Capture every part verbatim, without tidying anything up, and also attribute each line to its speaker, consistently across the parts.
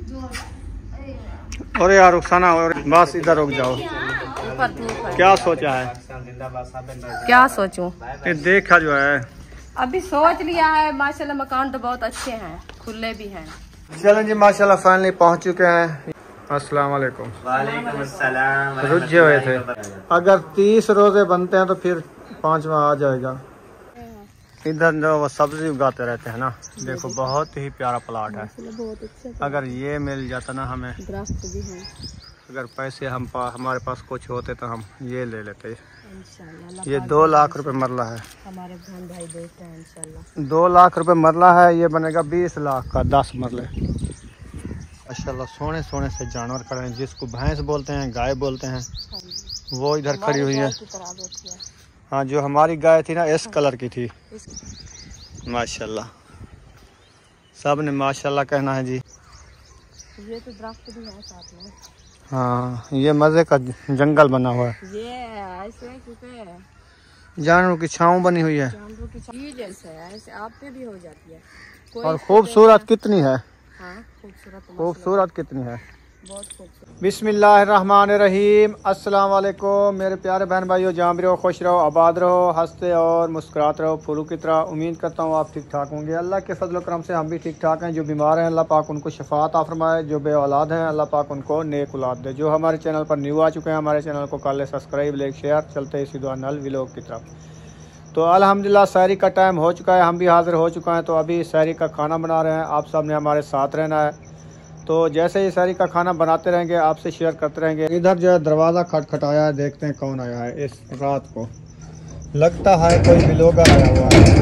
Speaker 1: अरे यार रुखसाना, और बस इधर रुक जाओ। क्या सोचा है?
Speaker 2: क्या सोचूं?
Speaker 1: ये देखा जो है,
Speaker 2: अभी सोच लिया है। माशाल्लाह मकान तो बहुत अच्छे हैं, खुले भी हैं।
Speaker 1: चलें जी, माशाल्लाह फाइनली पहुंच चुके हैं। अस्सलाम वालेकुम।
Speaker 3: वालेकुम अस्सलाम।
Speaker 1: रुझे हुए थे, अगर तीस रोजे बनते हैं तो फिर पांचवा आ जाएगा। इधर जो वो सब्जी उगाते रहते हैं ना, देखो बहुत ही प्यारा प्लाट है।
Speaker 2: बहुत अच्छा,
Speaker 1: अगर ये मिल जाता ना हमें,
Speaker 2: दरख्त भी हैं।
Speaker 1: अगर पैसे हम पा, हमारे पास कुछ होते तो हम ये ले लेते।
Speaker 2: इंशाल्लाह
Speaker 1: ये दो लाख रुपए मरला है।
Speaker 2: हमारे बहन भाई दोस्त हैं। इंशाल्लाह
Speaker 1: दो लाख रुपए मरला है, ये बनेगा बीस लाख का दस मरले। माशाल्लाह सोने सोने से जानवर खड़े हैं, जिसको भैंस बोलते हैं, गाय बोलते हैं, वो इधर खड़ी हुई है। हाँ, जो हमारी गाय थी ना, इस कलर की थी। माशाल्लाह, सब ने माशाल्लाह कहना है जी।
Speaker 2: ये तो दरख्त भी है साथ में।
Speaker 1: हाँ, ये मजे का जंगल बना हुआ है।
Speaker 2: ये ऐसे क्योंकि
Speaker 1: जानवरों की छाँव बनी हुई है,
Speaker 2: जानवरों की छाँव जैसे है, ऐसे आप पे भी हो जाती है। कोई
Speaker 1: और खूबसूरत कितनी है।
Speaker 2: हाँ, खूबसूरत
Speaker 1: खूबसूरत कितनी है।
Speaker 2: बहुत खूबसूरत।
Speaker 1: बिस्मिल्लाहिर्रहमानिर्रहीम। अस्सलाम वालेकुम मेरे प्यारे बहन भाइयों, जाम रहो, खुश रहो, आबाद रहो, हंसते और मुस्कुराते रहो फूलों की तरह। उम्मीद करता हूँ आप ठीक ठाक होंगे। अल्लाह के फजल करम से हम भी ठीक ठाक हैं। जो बीमार हैं अल्लाह पाक उनको शफात आ फरमाए, जो बे औलाद हैं अल्लाह पाक उनको नेक औलाद दे। जो हमारे चैनल पर न्यू आ चुके हैं, हमारे चैनल को कर ले सब्सक्राइब, लाइक, शेयर। चलते इसी दुआ नल व्लॉग की तरफ। तो अल्हम्दुलिल्लाह सहरी का टाइम हो चुका है, हम भी हाज़िर हो चुका हैं। तो अभी सहरी का खाना बना रहे हैं, आप सब ने हमारे साथ रहना है। तो जैसे ही सहरी का खाना बनाते रहेंगे, आपसे शेयर करते रहेंगे। इधर जो है दरवाज़ा खटखटाया है, देखते हैं कौन आया है इस रात को। लगता है कोई ब्लॉगर आया हुआ है।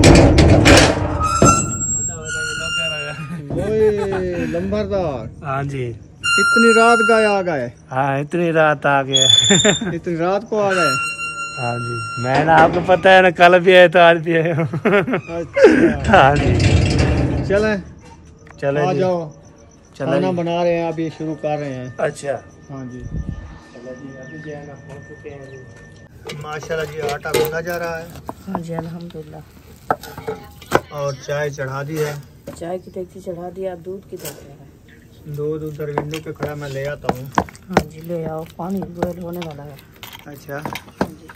Speaker 1: ओए लंबरदार।
Speaker 3: हाँ जी।
Speaker 1: इतनी रात गए आ गए?
Speaker 3: हाँ, इतनी रात आ गया।
Speaker 1: इतनी रात को आ गए?
Speaker 3: हाँ जी, मैं ना, आपको पता है ना, कल भी आए तो आज भी आए।
Speaker 1: अच्छा।
Speaker 3: हाँ जी,
Speaker 1: चले
Speaker 3: चले
Speaker 1: आ
Speaker 3: जी।
Speaker 1: जाओ,
Speaker 3: चले
Speaker 1: खाना
Speaker 3: जी।
Speaker 1: बना रहे हैं, अभी शुरू कर रहे हैं।
Speaker 3: अच्छा,
Speaker 1: हाँ जी।
Speaker 3: चलो जी, अभी जो है ना पहुंच चुके हैं जी।
Speaker 1: माशाल्लाह जी, आटा गूंदा जा रहा है।
Speaker 2: हाँ जी, अल्हम्दुलिल्लाह।
Speaker 1: और चाय चढ़ा दी है।
Speaker 2: चाय की टैक्सी चढ़ा दिया, दूध की देख रहे हैं।
Speaker 1: दूध उधर विंडो पे खड़ा, मैं ले आता हूँ।
Speaker 2: हाँ जी, ले आओ, पानी बॉयल होने वाला है।
Speaker 1: अच्छा,
Speaker 2: हाँ जी।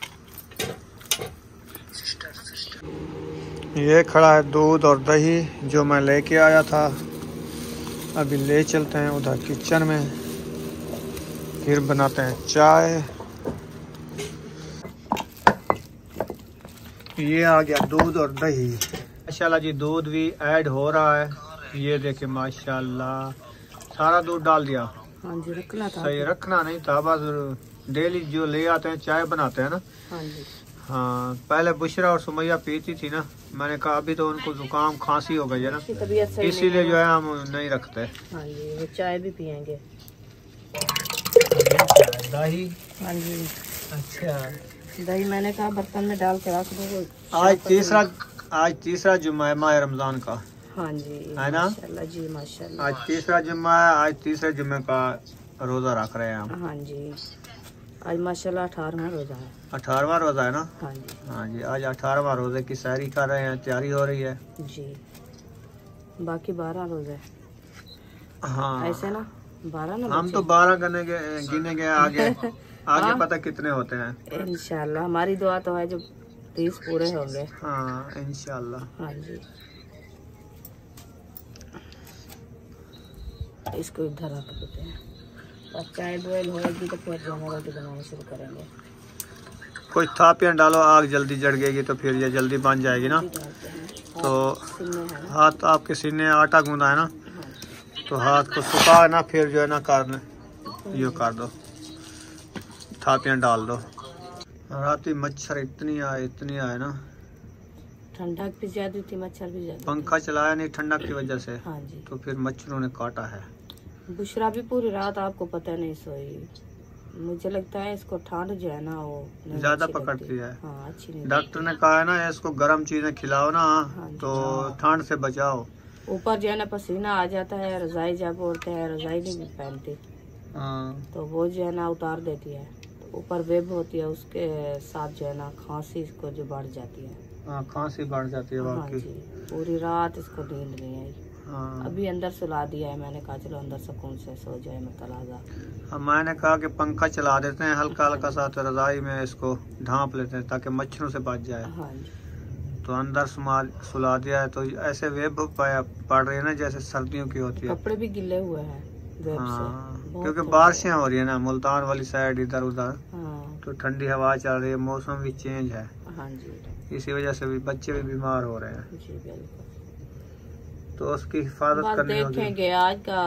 Speaker 1: ये खड़ा है दूध और दही जो मैं लेके आया था। अभी ले चलते हैं उधर किचन में, फिर बनाते हैं चाय। ये आ गया दूध और दही। माशाल्लाह जी, दूध भी ऐड हो रहा है। ये देखे माशाल्लाह, सारा दूध डाल दिया।
Speaker 2: हाँ जी, रखना था।
Speaker 1: सही रखना नहीं था, बस डेली जो ले आते हैं चाय बनाते हैं ना।
Speaker 2: हाँ जी।
Speaker 1: हाँ, पहले बुशरा और सुमैया पीती थी ना, मैंने कहा अभी तो उनको जुकाम खांसी हो गई है ना, इसीलिए जो है हम नहीं रखते।
Speaker 2: हाँ जी, वो चाय भी पियेंगे।
Speaker 1: दही।
Speaker 2: हाँ जी,
Speaker 1: अच्छा,
Speaker 2: दही मैंने कहा बर्तन में डाल के रख दो।
Speaker 1: आज तीसरा आज तीसरा जुम्मा है माह रमजान का।
Speaker 2: हाँ जी,
Speaker 1: है ना?
Speaker 2: माशाल्लाह जी, माशाल्लाह।
Speaker 1: आज तीसरा जुम्मा है, आज तीसरे जुम्मे का रोजा रख रहे हैं हम।
Speaker 2: हाँ जी, आज माशाल्लाह अठारहवां रोजा है।
Speaker 1: अठारहवां रोजा है ना?
Speaker 2: हाँ जी।
Speaker 1: हाँ जी, आज अठारहवां रोजे की सहरी कर रहे हैं, तैयारी हो रही है
Speaker 2: जी। बाकी बारह रोजे
Speaker 1: हाँ,
Speaker 2: ऐसे ना, बारह ना
Speaker 1: हम तो बारह गिने गए गिने गए आगे आगे पता कितने होते हैं।
Speaker 2: इंशाल्लाह हमारी दुआ तो है जो तीस पूरे होंगे।
Speaker 1: हाँ इंशाल्लाह।
Speaker 2: हाँ जी, इसको इधर रख देते हैं। और चाय बॉयल होएगी तो फिर हम रोटी बनाना शुरू करेंगे।
Speaker 1: कोई थापियाँ डालो, आग जल्दी जड़ गएगी तो फिर ये जल्दी बन जाएगी ना। तो हाथ आपके सीने आटा गूंदा है ना, तो हाथ को सुखा ना, फिर जो है ना कर ये कर दो, थापियाँ डाल दो। रात मच्छर इतनी आए इतनी आए ना,
Speaker 2: ठंडक भी ज्यादा थी, मच्छर भी ज्यादा।
Speaker 1: पंखा चलाया नहीं ठंडक की वजह से।
Speaker 2: हाँ जी,
Speaker 1: तो फिर मच्छरों ने काटा है।
Speaker 2: बुशरा भी पूरी रात आपको पता नहीं सोई। मुझे लगता है इसको ठंड जो है ना वो
Speaker 1: ज्यादा पकड़ती है।
Speaker 2: हाँ, अच्छी नहीं।
Speaker 1: डॉक्टर ने कहा है ना इसको गर्म चीजें खिलाओ ना, तो ठंड से बचाओ।
Speaker 2: ऊपर जो है ना पसीना आ जाता है, रजाई जब ओढ़ते हैं रजाई नहीं पहनती, तो वो जो है ना उतार देती है, तो ऊपर वेब होती है, उसके साथ जो है ना खांसी इसको जो बढ़ जाती है।
Speaker 1: हाँ, खांसी बढ़ जाती है
Speaker 2: हाँ
Speaker 1: वाकई।
Speaker 2: जी, पूरी रात इसको नींद नहीं आई।
Speaker 1: हाँ।
Speaker 2: अभी अंदर सुला दिया है, मैंने कहा चलो अंदर सुकून से सो जाए मतलब।
Speaker 1: हाँ, मैंने कहा कि पंखा चला देते हैं हल्का हल्का सा, तो रजाई में इसको ढांप लेते हैं ताकि मच्छरों से बच जाए।
Speaker 2: हाँ जी।
Speaker 1: तो अंदर सुला दिया है, तो ऐसे वेब पड़ रही है ना जैसे सर्दियों की होती है।
Speaker 2: कपड़े भी गिले हुए हैं वेब
Speaker 1: हाँ,
Speaker 2: से,
Speaker 1: क्योंकि बारिशें हो रही है ना मुल्तान वाली साइड इधर उधर।
Speaker 2: हाँ।
Speaker 1: तो ठंडी हवा चल रही है, मौसम भी चेंज है।
Speaker 2: हाँ जी।
Speaker 1: इसी वजह से भी बच्चे भी बीमार हो रहे हैं।
Speaker 2: जी बिल्कुल।
Speaker 1: तो उसकी हिफाजत करनी होगी।
Speaker 2: देखेंगे आज का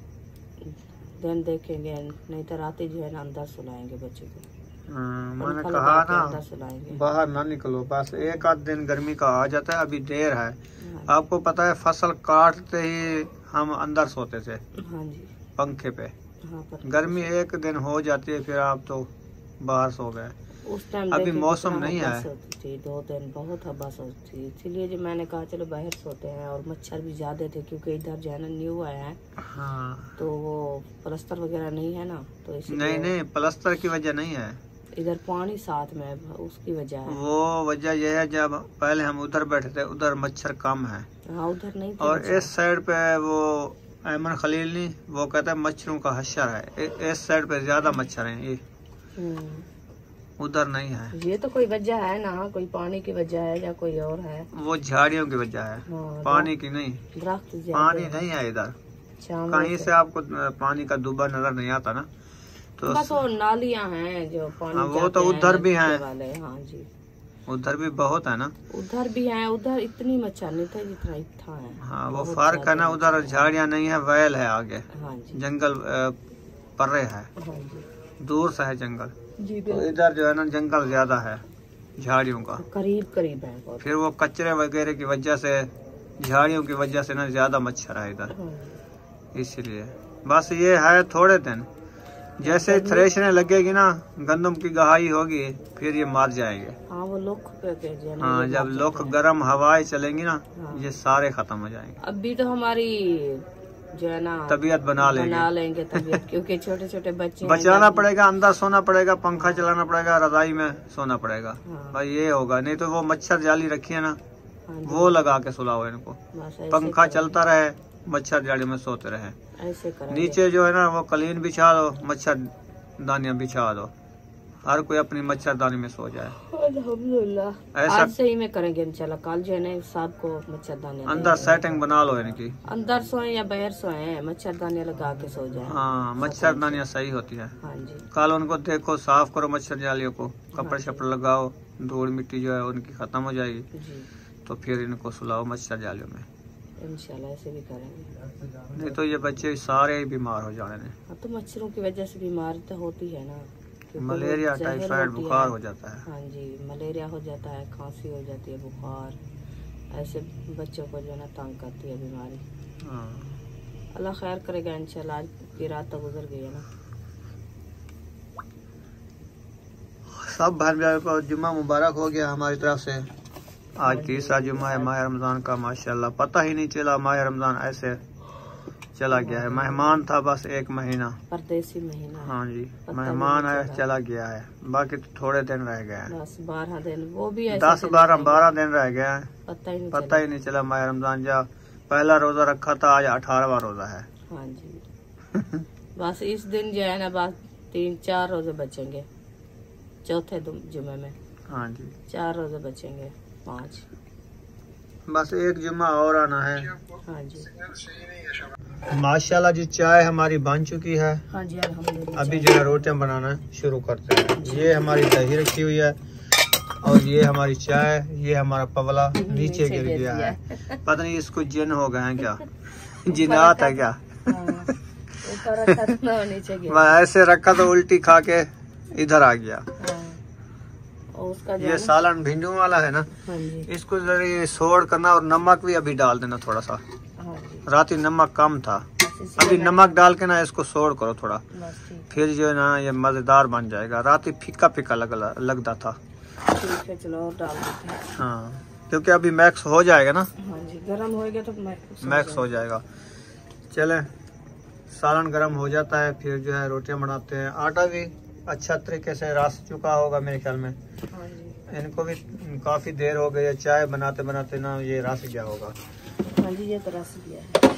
Speaker 2: दिन देखेंगे, नहीं तो रात जो है ना अंदर सुलाएंगे बच्चे को।
Speaker 1: हाँ, मैंने कहा ना बाहर ना निकलो, बस एक आध दिन गर्मी का आ जाता है, अभी देर है।
Speaker 2: हाँ।
Speaker 1: आपको पता है फसल काटते ही हम अंदर सोते थे।
Speaker 2: हाँ जी।
Speaker 1: पंखे पे।
Speaker 2: हाँ,
Speaker 1: गर्मी एक दिन हो जाती है, फिर आप तो बाहर सो गए।
Speaker 2: उस टाइम
Speaker 1: अभी मौसम नहीं है।
Speaker 2: थी दो दिन बहुत हवा थी, इसीलिए जो मैंने कहा चलो बाहर सोते हैं। और मच्छर भी ज्यादा थे क्योंकि इधर जो है ना न्यू आया है।
Speaker 1: हाँ।
Speaker 2: तो वो प्लास्टर वगैरह नहीं है ना, तो इसलिए
Speaker 1: नहीं नहीं प्लास्टर की वजह नहीं है,
Speaker 2: इधर पानी साथ में है, उसकी वजह है।
Speaker 1: वो वजह यह है जब पहले हम उधर बैठे थे उधर मच्छर कम है।
Speaker 2: हाँ, उधर नहीं थे।
Speaker 1: और इस साइड पे वो अहमद खलील नहीं, वो कहता है मच्छरों का हशर है। इस साइड पे ज्यादा मच्छर हैं, ये उधर नहीं है।
Speaker 2: ये तो कोई वजह है ना, कोई पानी की वजह है या कोई और है।
Speaker 1: वो झाड़ियों की वजह है। हाँ, पानी की नहीं।
Speaker 2: दरख्त
Speaker 1: पानी नहीं है इधर, कहीं से आपको पानी का दुबा नजर नहीं आता ना। तो
Speaker 2: बस वो नालियां हैं जो पानी।
Speaker 1: हाँ, वो तो उधर भी हैं।
Speaker 2: हाँ जी,
Speaker 1: उधर भी बहुत है ना।
Speaker 2: उधर भी है, उधर इतनी मच्छर नहीं थे जितना इतना है।
Speaker 1: हाँ, वो फर्क है ना, उधर झाड़ियाँ नहीं है, वैल है आगे।
Speaker 2: हाँ जी।
Speaker 1: जंगल पर्रे है।
Speaker 2: हाँ जी।
Speaker 1: दूर से है जंगल।
Speaker 2: जी
Speaker 1: तो इधर जो है ना जंगल ज्यादा है झाड़ियों का,
Speaker 2: करीब करीब है।
Speaker 1: फिर वो कचरे वगैरह की वजह से, झाड़ियों की वजह से ना ज्यादा मच्छर है इधर। इसलिए बस ये है थोड़े दिन, जैसे थ्रेशने लगेगी ना, गंदम की गहाई होगी, फिर ये मार जाएंगे।
Speaker 2: हाँ, वो लोग
Speaker 1: हाँ, जब लोग गर्म हवाएं चलेंगी ना, ये सारे खत्म हो जाएंगे।
Speaker 2: अभी तो हमारी जो है ना
Speaker 1: तबियत बना लेंगे
Speaker 2: बना लेंगे तबियत, क्योंकि छोटे छोटे बच्चे
Speaker 1: बचाना पड़ेगा, अंदर सोना पड़ेगा, पंखा चलाना पड़ेगा, रजाई में सोना पड़ेगा।
Speaker 2: हाँ।
Speaker 1: भाई ये होगा, नहीं तो वो मच्छर जाली रखी है ना, वो लगा के सुलाओ इनको। पंखा चलता रहे, मच्छर जाली में सोते रहे।
Speaker 2: ऐसे
Speaker 1: नीचे जो है ना वो कलीन बिछा दो, मच्छर दानियां बिछा दो, हर कोई अपनी मच्छरदानी में सो जाए।
Speaker 2: अल्हम्दुलिल्लाह,
Speaker 1: ऐसा
Speaker 2: आज से ही में करेंगे इंशाल्लाह। कल जो है ना साहब को मच्छरदानी
Speaker 1: अंदर सेटिंग बना लो इनकी,
Speaker 2: अंदर सोए या बाहर सोए, मच्छरदानी लगा के सो जाए।
Speaker 1: हाँ, मच्छरदानियां सही होती है।
Speaker 2: हाँ जी।
Speaker 1: कल उनको देखो, साफ करो मच्छर जालियों को, कपड़े शपड़े लगाओ, धूल मिट्टी जो है उनकी खत्म हो जाएगी
Speaker 2: जी।
Speaker 1: तो फिर इनको सुलाओ मच्छर जालियों में।
Speaker 2: इंशाल्लाह ऐसे भी करेंगे,
Speaker 1: नहीं तो ये बच्चे सारे ही बीमार हो जाने।
Speaker 2: अब तो मच्छरों की वजह से बीमारी तो होती है ना,
Speaker 1: मलेरिया, टाइफाइड बुखार हो जाता है।
Speaker 2: हाँ जी, मलेरिया हो जाता है, खांसी हो जाती है, बुखार, ऐसे बच्चों को जो है ना तंग करती है बीमारी।
Speaker 1: हाँ।
Speaker 2: अल्लाह खैर करेगा इंशाल्लाह। आज की रात तो गुजर गई है ना।
Speaker 1: सब भाई भाई को जुम्मा मुबारक हो गया हमारी तरफ से। आज तीसरा जुम्मा है माह रमजान का, माशाल्लाह पता ही नहीं चला माह रमजान ऐसे चला गया है। मेहमान था बस एक महीना,
Speaker 2: परदेसी महीना।
Speaker 1: हाँ जी, मेहमान है चला गया है, बाकी तो थोड़े दिन रह गए हैं,
Speaker 2: बस बारह दिन, वो भी
Speaker 1: दस बारह बारह दिन रह गया है।
Speaker 2: पता ही नहीं
Speaker 1: पता ही नहीं चला माह रमजान। जब पहला रोजा रखा था, आज अठारहवां रोजा है।
Speaker 2: हाँ जी। बस इस दिन जो है ना बस तीन चार रोजे बचेंगे, चौथे जुम्मे में।
Speaker 1: हाँ जी,
Speaker 2: चार रोजे बचेंगे, पाँच,
Speaker 1: बस एक जुम्मा और आना है।
Speaker 2: हाँ जी।
Speaker 1: माशाल्लाह जी, चाय हमारी बन चुकी है।
Speaker 2: हाँ जी, अल्हम्दुलिल्लाह।
Speaker 1: अभी जो है रोटियां बनाना शुरू करते हैं। ये हमारी दही रखी हुई है और ये हमारी चाय, ये हमारा पवला नीचे गिर गया है। पता नहीं इसको जिन हो गए हैं क्या, जिनात है क्या।
Speaker 2: ऊपर रखा था नीचे गिर,
Speaker 1: मैं ऐसे रखा तो उल्टी खा के इधर आ गया।
Speaker 2: उसका
Speaker 1: ये सालन भिंडू वाला है ना,
Speaker 2: हाँ जी।
Speaker 1: इसको जरा सोड़ करना और नमक भी अभी डाल देना थोड़ा सा।
Speaker 2: हाँ जी।
Speaker 1: रात ही नमक कम था, अभी नमक डाल के ना इसको सोड़ करो थोड़ा, फिर जो है ना ये मजेदार बन जाएगा। रात ही फीका फीका लग लगता था।
Speaker 2: ठीक है, चलो और डाल देते हैं।
Speaker 1: हाँ, क्योंकि अभी मैक्स हो जाएगा ना।
Speaker 2: हाँ जी, गरम होएगा तो
Speaker 1: मैक्स हो जाएगा। चले, सालन गरम हो जाता है, फिर जो है रोटियां बनाते हैं। आटा भी अच्छा तरीके से रस चुका होगा मेरे ख्याल में।
Speaker 2: हाँ जी।
Speaker 1: इनको भी काफी देर हो गई है, चाय बनाते बनाते ना ये रस गया होगा।
Speaker 2: हाँ जी, ये तो रस गया है।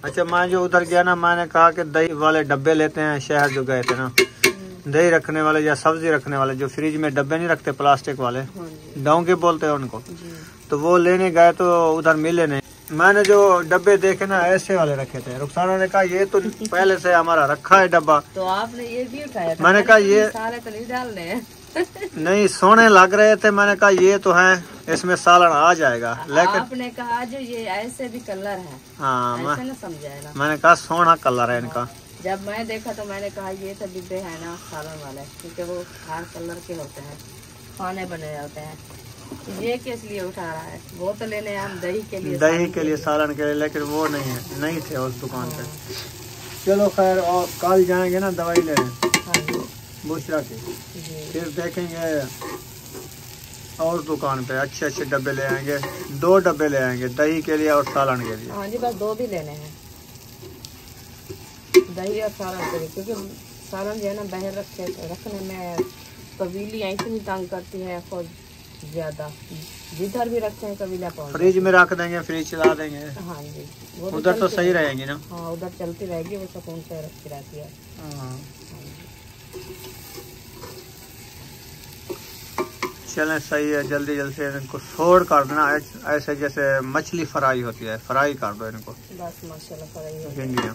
Speaker 1: अच्छा, मैं जो उधर गया ना, मैंने कहा कि दही वाले डब्बे लेते हैं, शहर जो गए थे ना, दही रखने वाले या सब्जी रखने वाले जो फ्रिज में डब्बे नहीं रखते प्लास्टिक वाले, डोंगे बोलते हैं उनको, तो वो लेने गए तो उधर मिले नहीं। मैंने जो डब्बे देखे ना ऐसे वाले रखे थे। रुखसाना ने कहा ये तो पहले से हमारा रखा है डब्बा,
Speaker 2: तो आपने ये भी उठाया था?
Speaker 1: मैंने कहा ये
Speaker 2: साले तो नहीं डालने हैं।
Speaker 1: नहीं, सोने लग रहे थे। मैंने कहा ये तो है, इसमें सालन आ जाएगा, लेकिन
Speaker 2: आपने कहा जो ये ऐसे भी कलर है,
Speaker 1: हाँ,
Speaker 2: ऐसे ना समझाए ना।
Speaker 1: मैंने कहा सोना कलर है इनका।
Speaker 2: जब मैं देखा तो मैंने कहा ये तो डिब्बे है ना सालन वाले, क्योंकि वो हर कलर के होते हैं, खाने बने होते हैं। ये किस लिए उठा रहा है? वो तो लेने हम दही के लिए,
Speaker 1: दही के लिए, सालन के लिए, लेकिन वो नहीं है, नहीं थे उस दुकान पे। चलो खैर, और कल जाएंगे ना दवाई लेने बुशरा की, फिर देखेंगे और दुकान पे अच्छे अच्छे डब्बे ले आएंगे। दो डब्बे ले आएंगे, दही के लिए और सालन के लिए।
Speaker 2: हाँ जी, बस दो भी लेने हैं, दही और सालन के लिए, क्योंकि सालन जो है ना बाहर रखे रखने में कबीलियाँ इतनी तंग करती है खुद ज्यादा, जिधर भी रखते हैं कबीला पहुँच।
Speaker 1: फ्रिज में रख देंगे, फ्रिज चला देंगे।
Speaker 2: हाँ जी, वो तो
Speaker 1: उधर तो सही रहेगी ना।
Speaker 2: हाँ, उधर चलती रहेगी, वो सुकून से रखती रहती है।
Speaker 1: हाँ। चलें, सही है। जल्दी जल्दी से इनको फोड़ कर देना, ऐसे जैसे मछली फ्राई होती है, फ्राई कर दो इनको।
Speaker 2: बस माशाल्लाह फ्राई हो गई।
Speaker 1: भिंडियाँ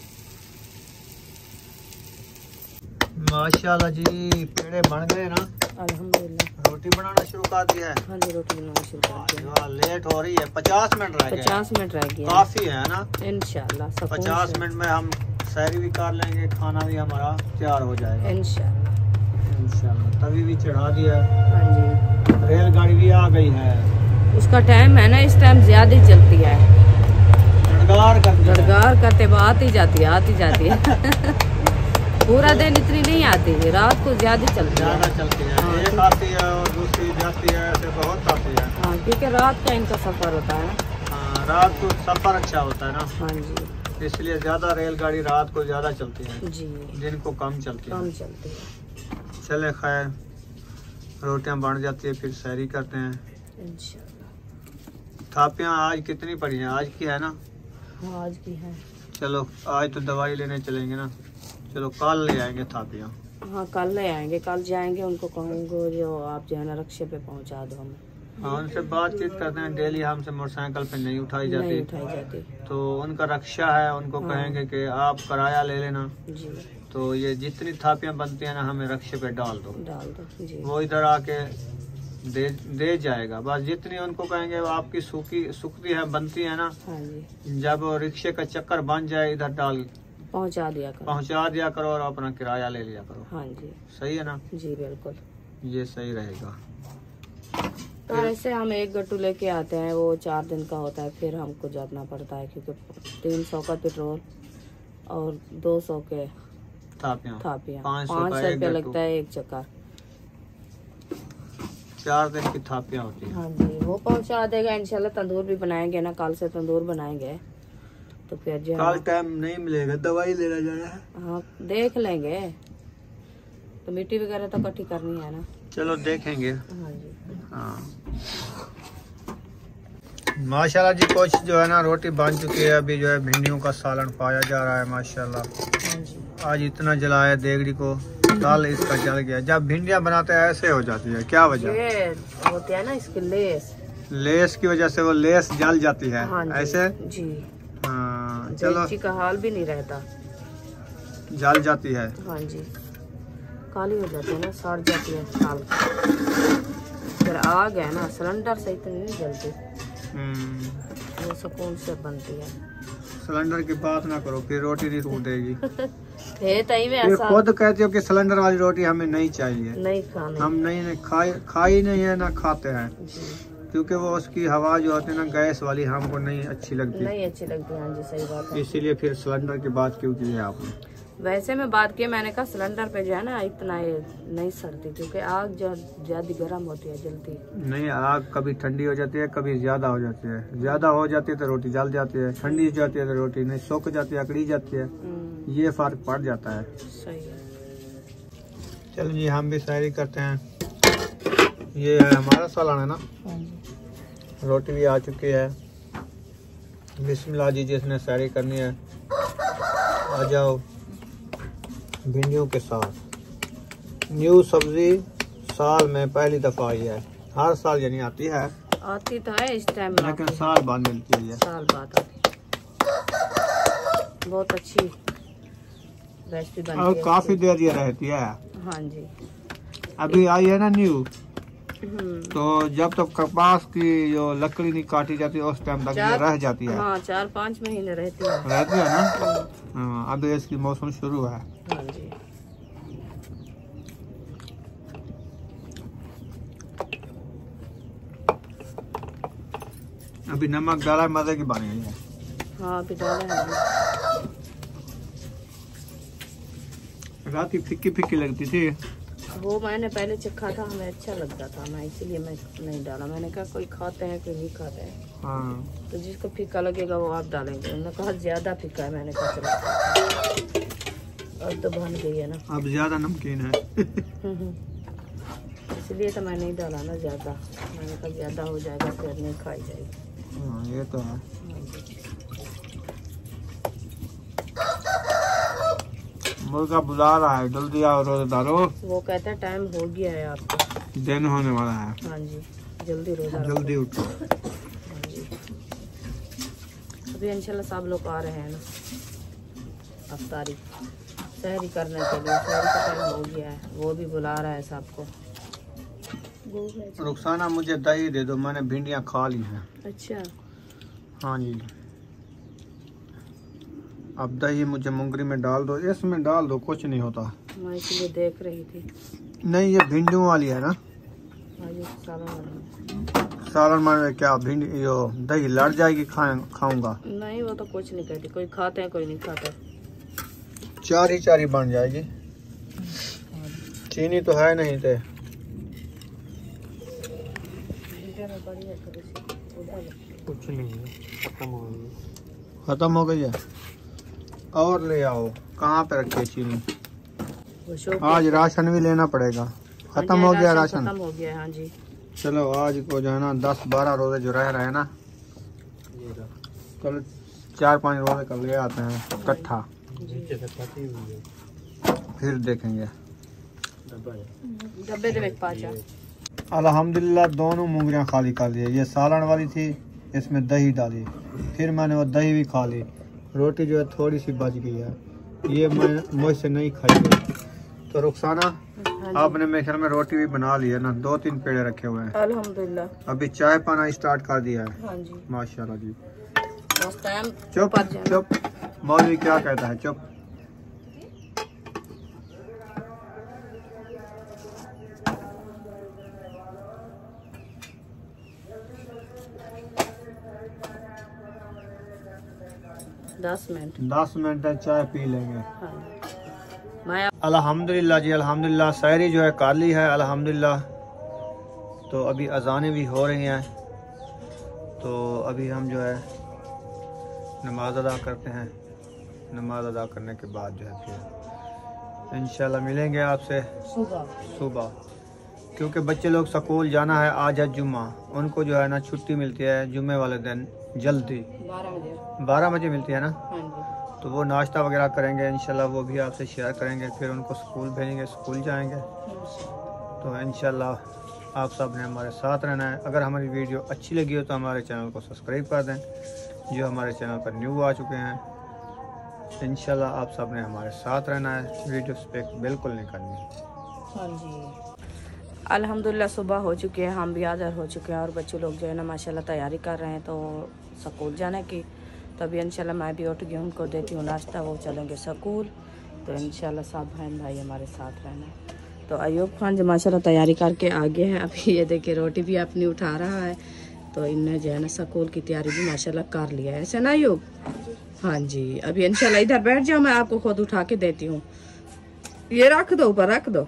Speaker 1: माशाल्लाह जी, पेड़े बन गए ना
Speaker 2: अल्हम्दुलिल्लाह।
Speaker 1: रोटी बनाना शुरू कर दिया है।
Speaker 2: हाँ जी, रोटी बनाना शुरू कर दिया।
Speaker 1: वाह, लेट हो रही है, पचास मिनट रह गए।
Speaker 2: पचास मिनट रह गया,
Speaker 1: काफी है ना
Speaker 2: इंशाल्लाह।
Speaker 1: पचास मिनट में हम सैरी भी कर लेंगे, खाना भी हमारा तैयार हो जाएगा
Speaker 2: इंशाल्लाह।
Speaker 1: इंशाल्लाह। तभी भी चढ़ा दिया,
Speaker 2: हाँ जी,
Speaker 1: रेलगाड़ी भी आ गई है।
Speaker 2: उसका टाइम है ना, इस टाइम ज्यादा ही चलती है,
Speaker 1: गड़गार करती है।
Speaker 2: गड़गार करते हुए आती जाती है, आती जाती है। पूरा दिन इतनी नहीं आती है, रात को ज्यादा चलती है।
Speaker 1: ज्यादा चलती है,
Speaker 2: हाँ,
Speaker 1: एक आती है और दूसरी जाती है, ऐसे बहुत आती है।
Speaker 2: हाँ, क्योंकि रात का इनका सफर होता है।
Speaker 1: हाँ, रात को सफर अच्छा होता है ना,
Speaker 2: हाँ जी,
Speaker 1: इसलिए ज्यादा रेलगाड़ी रात को ज्यादा चलती है,
Speaker 2: जी,
Speaker 1: दिन को कम चलती है।
Speaker 2: कम चलती है।
Speaker 1: चले खैर, रोटियां बन जाती है, फिर सैरी करते हैं
Speaker 2: इंशाल्लाह।
Speaker 1: थापियाँ आज कितनी पड़ी हैं? आज की है ना?
Speaker 2: हाँ, आज की है।
Speaker 1: चलो, आज तो दवाई लेने चलेंगे ना, चलो कल ले आएंगे थापियाँ।
Speaker 2: हाँ, कल ले आएंगे, कल जाएंगे, उनको कहूँगा जो आप जो है ना रक्शे पे पहुँचा दो हमें।
Speaker 1: हाँ, उनसे बातचीत करते हैं, डेली हमसे मोटरसाइकिल पे नहीं उठाई जाती,
Speaker 2: नहीं उठाई जाती।
Speaker 1: तो उनका रक्षा है, उनको
Speaker 2: हाँ।
Speaker 1: कहेंगे कि आप किराया ले लेना,
Speaker 2: जी,
Speaker 1: तो ये जितनी थापियाँ बनती है ना हमें रक्शे पे डाल दो,
Speaker 2: डाल दो जी।
Speaker 1: वो इधर आके दे दे जाएगा। बस जितनी उनको कहेंगे वो आपकी सूखी सूखती है, बनती है ना,
Speaker 2: हाँ जी,
Speaker 1: जब वो रिक्शे का चक्कर बन जाए इधर डाल
Speaker 2: पहुँचा दिया करो।
Speaker 1: पहुंचा दिया करो और अपना किराया ले लिया करो।
Speaker 2: हाँ जी,
Speaker 1: सही है ना?
Speaker 2: जी बिल्कुल।
Speaker 1: ये सही रहेगा।
Speaker 2: तो ऐसे हम एक गट्टू लेके आते हैं, वो चार दिन का होता है, फिर हमको जाना पड़ता है, क्योंकि तीन सौ का पेट्रोल और दो सौ के
Speaker 1: थापियाँ
Speaker 2: थापियाँ,
Speaker 1: पाँच सौ
Speaker 2: पाँच
Speaker 1: का
Speaker 2: सौ
Speaker 1: एक
Speaker 2: रुपया
Speaker 1: गट्टू।
Speaker 2: लगता है एक चक्कर।
Speaker 1: चार दिन की थापियाँ होती हैं।
Speaker 2: हाँ जी, वो पहुंचा देगा इंशाल्लाह। तंदूर भी बनाएंगे ना, कल से तंदूर बनाएंगे, तो फिर जो
Speaker 1: कल टाइम नहीं मिलेगा, दवाई लेना जाना है।
Speaker 2: हाँ, देख लेंगे, तो मिट्टी वगैरह तो इकट्ठी करनी है ना।
Speaker 1: चलो देखेंगे।
Speaker 2: हाँ जी,
Speaker 1: हाँ, माशाल्लाह जी, कुछ जो है ना रोटी बन चुकी है, अभी जो है भिंडियों का सालन पाया जा रहा है माशाल्लाह।
Speaker 2: हाँ जी,
Speaker 1: आज इतना जलाया देगड़ी को, कल इसका जल गया। जब भिंडियाँ बनाते हैं ऐसे हो जाती है, क्या वजह?
Speaker 2: ये होती है ना इसकी लेस,
Speaker 1: लेस की वजह से वो लेस जल जाती है।
Speaker 2: हाँ जी,
Speaker 1: ऐसे
Speaker 2: जी।
Speaker 1: हाँ, चलो,
Speaker 2: बेलची का हाल भी नहीं रहता,
Speaker 1: जल जाती है।
Speaker 2: हाँ जी, काली हो जाती है ना, सड़ जाती है साल। फिर आग है ना, सिलेंडर से इतनी नहीं जलती,
Speaker 1: हम्म,
Speaker 2: वो सुकून से बनती है।
Speaker 1: सिलेंडर की बात ना करो, फिर रोटी नहीं टूटेगी।
Speaker 2: है तई में
Speaker 1: फिर
Speaker 2: ऐसा
Speaker 1: खुद कहते हो कि सिलेंडर वाली रोटी हमें नहीं चाहिए,
Speaker 2: नहीं खाने।
Speaker 1: हम नहीं, नहीं खाई खाई नहीं है ना खाते हैं,
Speaker 2: जी,
Speaker 1: क्योंकि वो उसकी हवा जो होती है ना गैस वाली हमको नहीं अच्छी लगती,
Speaker 2: नहीं अच्छी लगती। हाँ जी, सही बात है।
Speaker 1: इसीलिए फिर सिलेंडर की बात क्यों की है आपने?
Speaker 2: वैसे मैं बात की, मैंने कहा सिलेंडर पे जो है ना इतना ये नहीं सड़ती, क्योंकि आग जो ज्यादा गर्म होती है जलती।
Speaker 1: नहीं, आग कभी ठंडी हो जाती है, कभी ज्यादा हो जाती है। ज्यादा हो जाती है तो रोटी जल जाती है, ठंडी हो जाती है तो रोटी नहीं सूख जाती है, अकड़ी जाती है।
Speaker 2: हम्म,
Speaker 1: ये फर्क पड़ जाता है।
Speaker 2: सही है।
Speaker 1: चलो जी, हम भी सैरी करते हैं। ये है हमारा सालन है ना,
Speaker 2: हाँ जी,
Speaker 1: रोटी भी आ चुकी है। बिस्मिल्लाह जी, जिसने सैरी करनी है आ जाओ। भिंडियों के साथ न्यू सब्जी साल में पहली दफा आई है। हर साल यानी आती है,
Speaker 2: आती तो है इस टाइम,
Speaker 1: लेकिन साल बाद मिलती है।
Speaker 2: साल बाद आती। बहुत अच्छी रेसिपी बनती
Speaker 1: और
Speaker 2: है।
Speaker 1: काफी देर ये रहती है।
Speaker 2: हाँ जी।
Speaker 1: अभी आई है ना न्यू,
Speaker 2: हम्म।
Speaker 1: तो जब तक कपास की जो लकड़ी नहीं काटी जाती उस टाइम तक ये रह जाती है।
Speaker 2: हाँ, चार पाँच महीने रहती है।
Speaker 1: रहती है ना। हाँ, अब इसकी मौसम शुरू है।
Speaker 2: हाँ जी।
Speaker 1: अभी नमक डाला, मजे की बनी है।
Speaker 2: हाँ, अभी डाला है।
Speaker 1: रात की फिक्की फिक्की लगती थी।
Speaker 2: वो मैंने पहले चखा था, हमें अच्छा लगता था, मैं इसीलिए मैं नहीं डाला। मैंने कहा कोई खाते हैं कोई नहीं खाते हैं,
Speaker 1: हाँ।
Speaker 2: तो जिसको फीका लगेगा वो आप डालेंगे। उन्होंने कहा ज्यादा फीका है, मैंने कहा चलो। अब तो बन गई है ना।
Speaker 1: अब ज्यादा नमकीन है।
Speaker 2: इसलिए तो मैं नहीं डाला ना ज्यादा। मैंने कहा ज्यादा हो जाएगा फिर नहीं खाई जाएगी।
Speaker 1: हाँ, ये तो है। मुर्गा बुला रहा है, जल्दी आओ रोजेदारो।
Speaker 2: वो कहता है टाइम हो गया है आपको,
Speaker 1: दिन होने वाला है।
Speaker 2: हाँ जी, जल्दी रोजा रखो।
Speaker 1: जल्दी उठो।
Speaker 2: हाँ जी। अभी इंशाल्लाह सब लोग आ रहे हैं ना अफ्तारी सहरी करने के लिए। सहरी का टाइम हो गया है, वो भी बुला रहा है सबको।
Speaker 1: रुखसाना मुझे दही दे दो, मैंने भिंडियाँ खा ली हैं।
Speaker 2: अच्छा।
Speaker 1: हाँ जी। अब दही मुझे मुंगरी में डाल दो, इसमें डाल दो, कुछ नहीं होता।
Speaker 2: मैं इसलिए देख रही थी।
Speaker 1: नहीं, ये भिंडियों वाली है ना।
Speaker 2: हाँ जी, सालन वाली।
Speaker 1: सालन में क्या भिंडी यो दही लड़ जाएगी, खाए खाऊंगा।
Speaker 2: नहीं, वो तो कुछ नहीं कहती, कोई खाते हैं कोई नहीं खाता।
Speaker 1: चार ही चार ही बन जाएगी। चीनी तो है नहीं थे।
Speaker 3: कुछ नहीं है, खत्म हो गई।
Speaker 1: खत्म हो गई है, और ले आओ। कहाँ पे रखी है चीनी?
Speaker 2: वो शो
Speaker 1: आज राशन भी लेना पड़ेगा। खत्म हो गया राशन।
Speaker 2: खत्म हो गया। हाँ जी।
Speaker 1: चलो आज को जो है ना दस बारह रोजे जो रह रहे हैं ना, कल चार पांच रोजे कल ले आते हैं इकट्ठा, फिर देखेंगे।
Speaker 2: डब्बे दे में पाँच।
Speaker 1: अल्हम्दुलिल्लाह दोनों मुंगरियाँ खाली कर ली। ये सालन वाली थी, इसमें दही डाली, फिर मैंने वो दही भी खा ली। रोटी जो है थोड़ी सी बच गई है, ये मैं मुझसे नहीं खाई गई। तो रुखसाना, आपने मेरे ख्याल में रोटी भी बना ली है ना, दो तीन पेड़े रखे हुए हैं।
Speaker 2: अल्हम्दुलिल्लाह।
Speaker 1: अभी चाय पाना स्टार्ट कर दिया है।
Speaker 2: हाँ जी।
Speaker 1: माशाल्लाह जी।
Speaker 2: उस टाइम
Speaker 1: चुप चुप, मौलवी क्या कहता है, चुप।
Speaker 2: दस मिनट
Speaker 1: दस मिनट है, चाय पी लेंगे।
Speaker 2: हाँ। मैं
Speaker 1: अल्हम्दुलिल्लाह जी, अल्हम्दुलिल्लाह सहरी जो है कर ली है अल्हम्दुलिल्लाह। तो अभी अजानें भी हो रही हैं, तो अभी हम जो है नमाज अदा करते हैं। नमाज अदा करने के बाद जो है फिर इंशाल्लाह मिलेंगे आपसे
Speaker 2: सुबह
Speaker 1: सुबह, क्योंकि बच्चे लोग स्कूल जाना है। आज है जुम्मा, उनको जो है ना छुट्टी मिलती है जुम्मे वाले दिन जल्दी
Speaker 2: बारह बजे।
Speaker 1: बारह बजे मिलती है ना।
Speaker 2: हाँ जी।
Speaker 1: तो वो नाश्ता वगैरह करेंगे इंशाल्लाह, वो भी आपसे शेयर करेंगे। फिर उनको स्कूल भेजेंगे, स्कूल जाएंगे। तो इंशाल्लाह आप सब ने हमारे साथ रहना है। अगर हमारी वीडियो अच्छी लगी हो तो हमारे चैनल को सब्सक्राइब कर दें। जो हमारे चैनल पर न्यू आ चुके हैं, इंशाल्लाह आप सब ने हमारे साथ रहना है, वीडियो स्पेक बिल्कुल नहीं करनी।
Speaker 2: हाँ जी। अल्हम्दुलिल्लाह सुबह हो चुकी है, हम भी हाज़िर हो चुके हैं और बच्चे लोग जो है ना माशाल्लाह तैयारी कर रहे हैं तो स्कूल जाने की। तभी इंशाल्लाह मैं भी उठ गई, उनको देती हूँ नाश्ता, वो चलेंगे स्कूल। तो इंशाल्लाह सब बहन भाई हमारे साथ रहना है। तो अयूब खान जो माशाल्लाह तैयारी करके आ गए हैं, अभी ये देखिए रोटी भी अपनी उठा रहा है। तो इनने जो है ना स्कूल की तैयारी भी माशाल्लाह कर लिया है, ऐसे ना अयूब? हाँ जी। अभी इंशाल्लाह इधर बैठ जाओ, मैं आपको खुद उठा के देती हूँ। ये रख दो, ऊपर रख दो।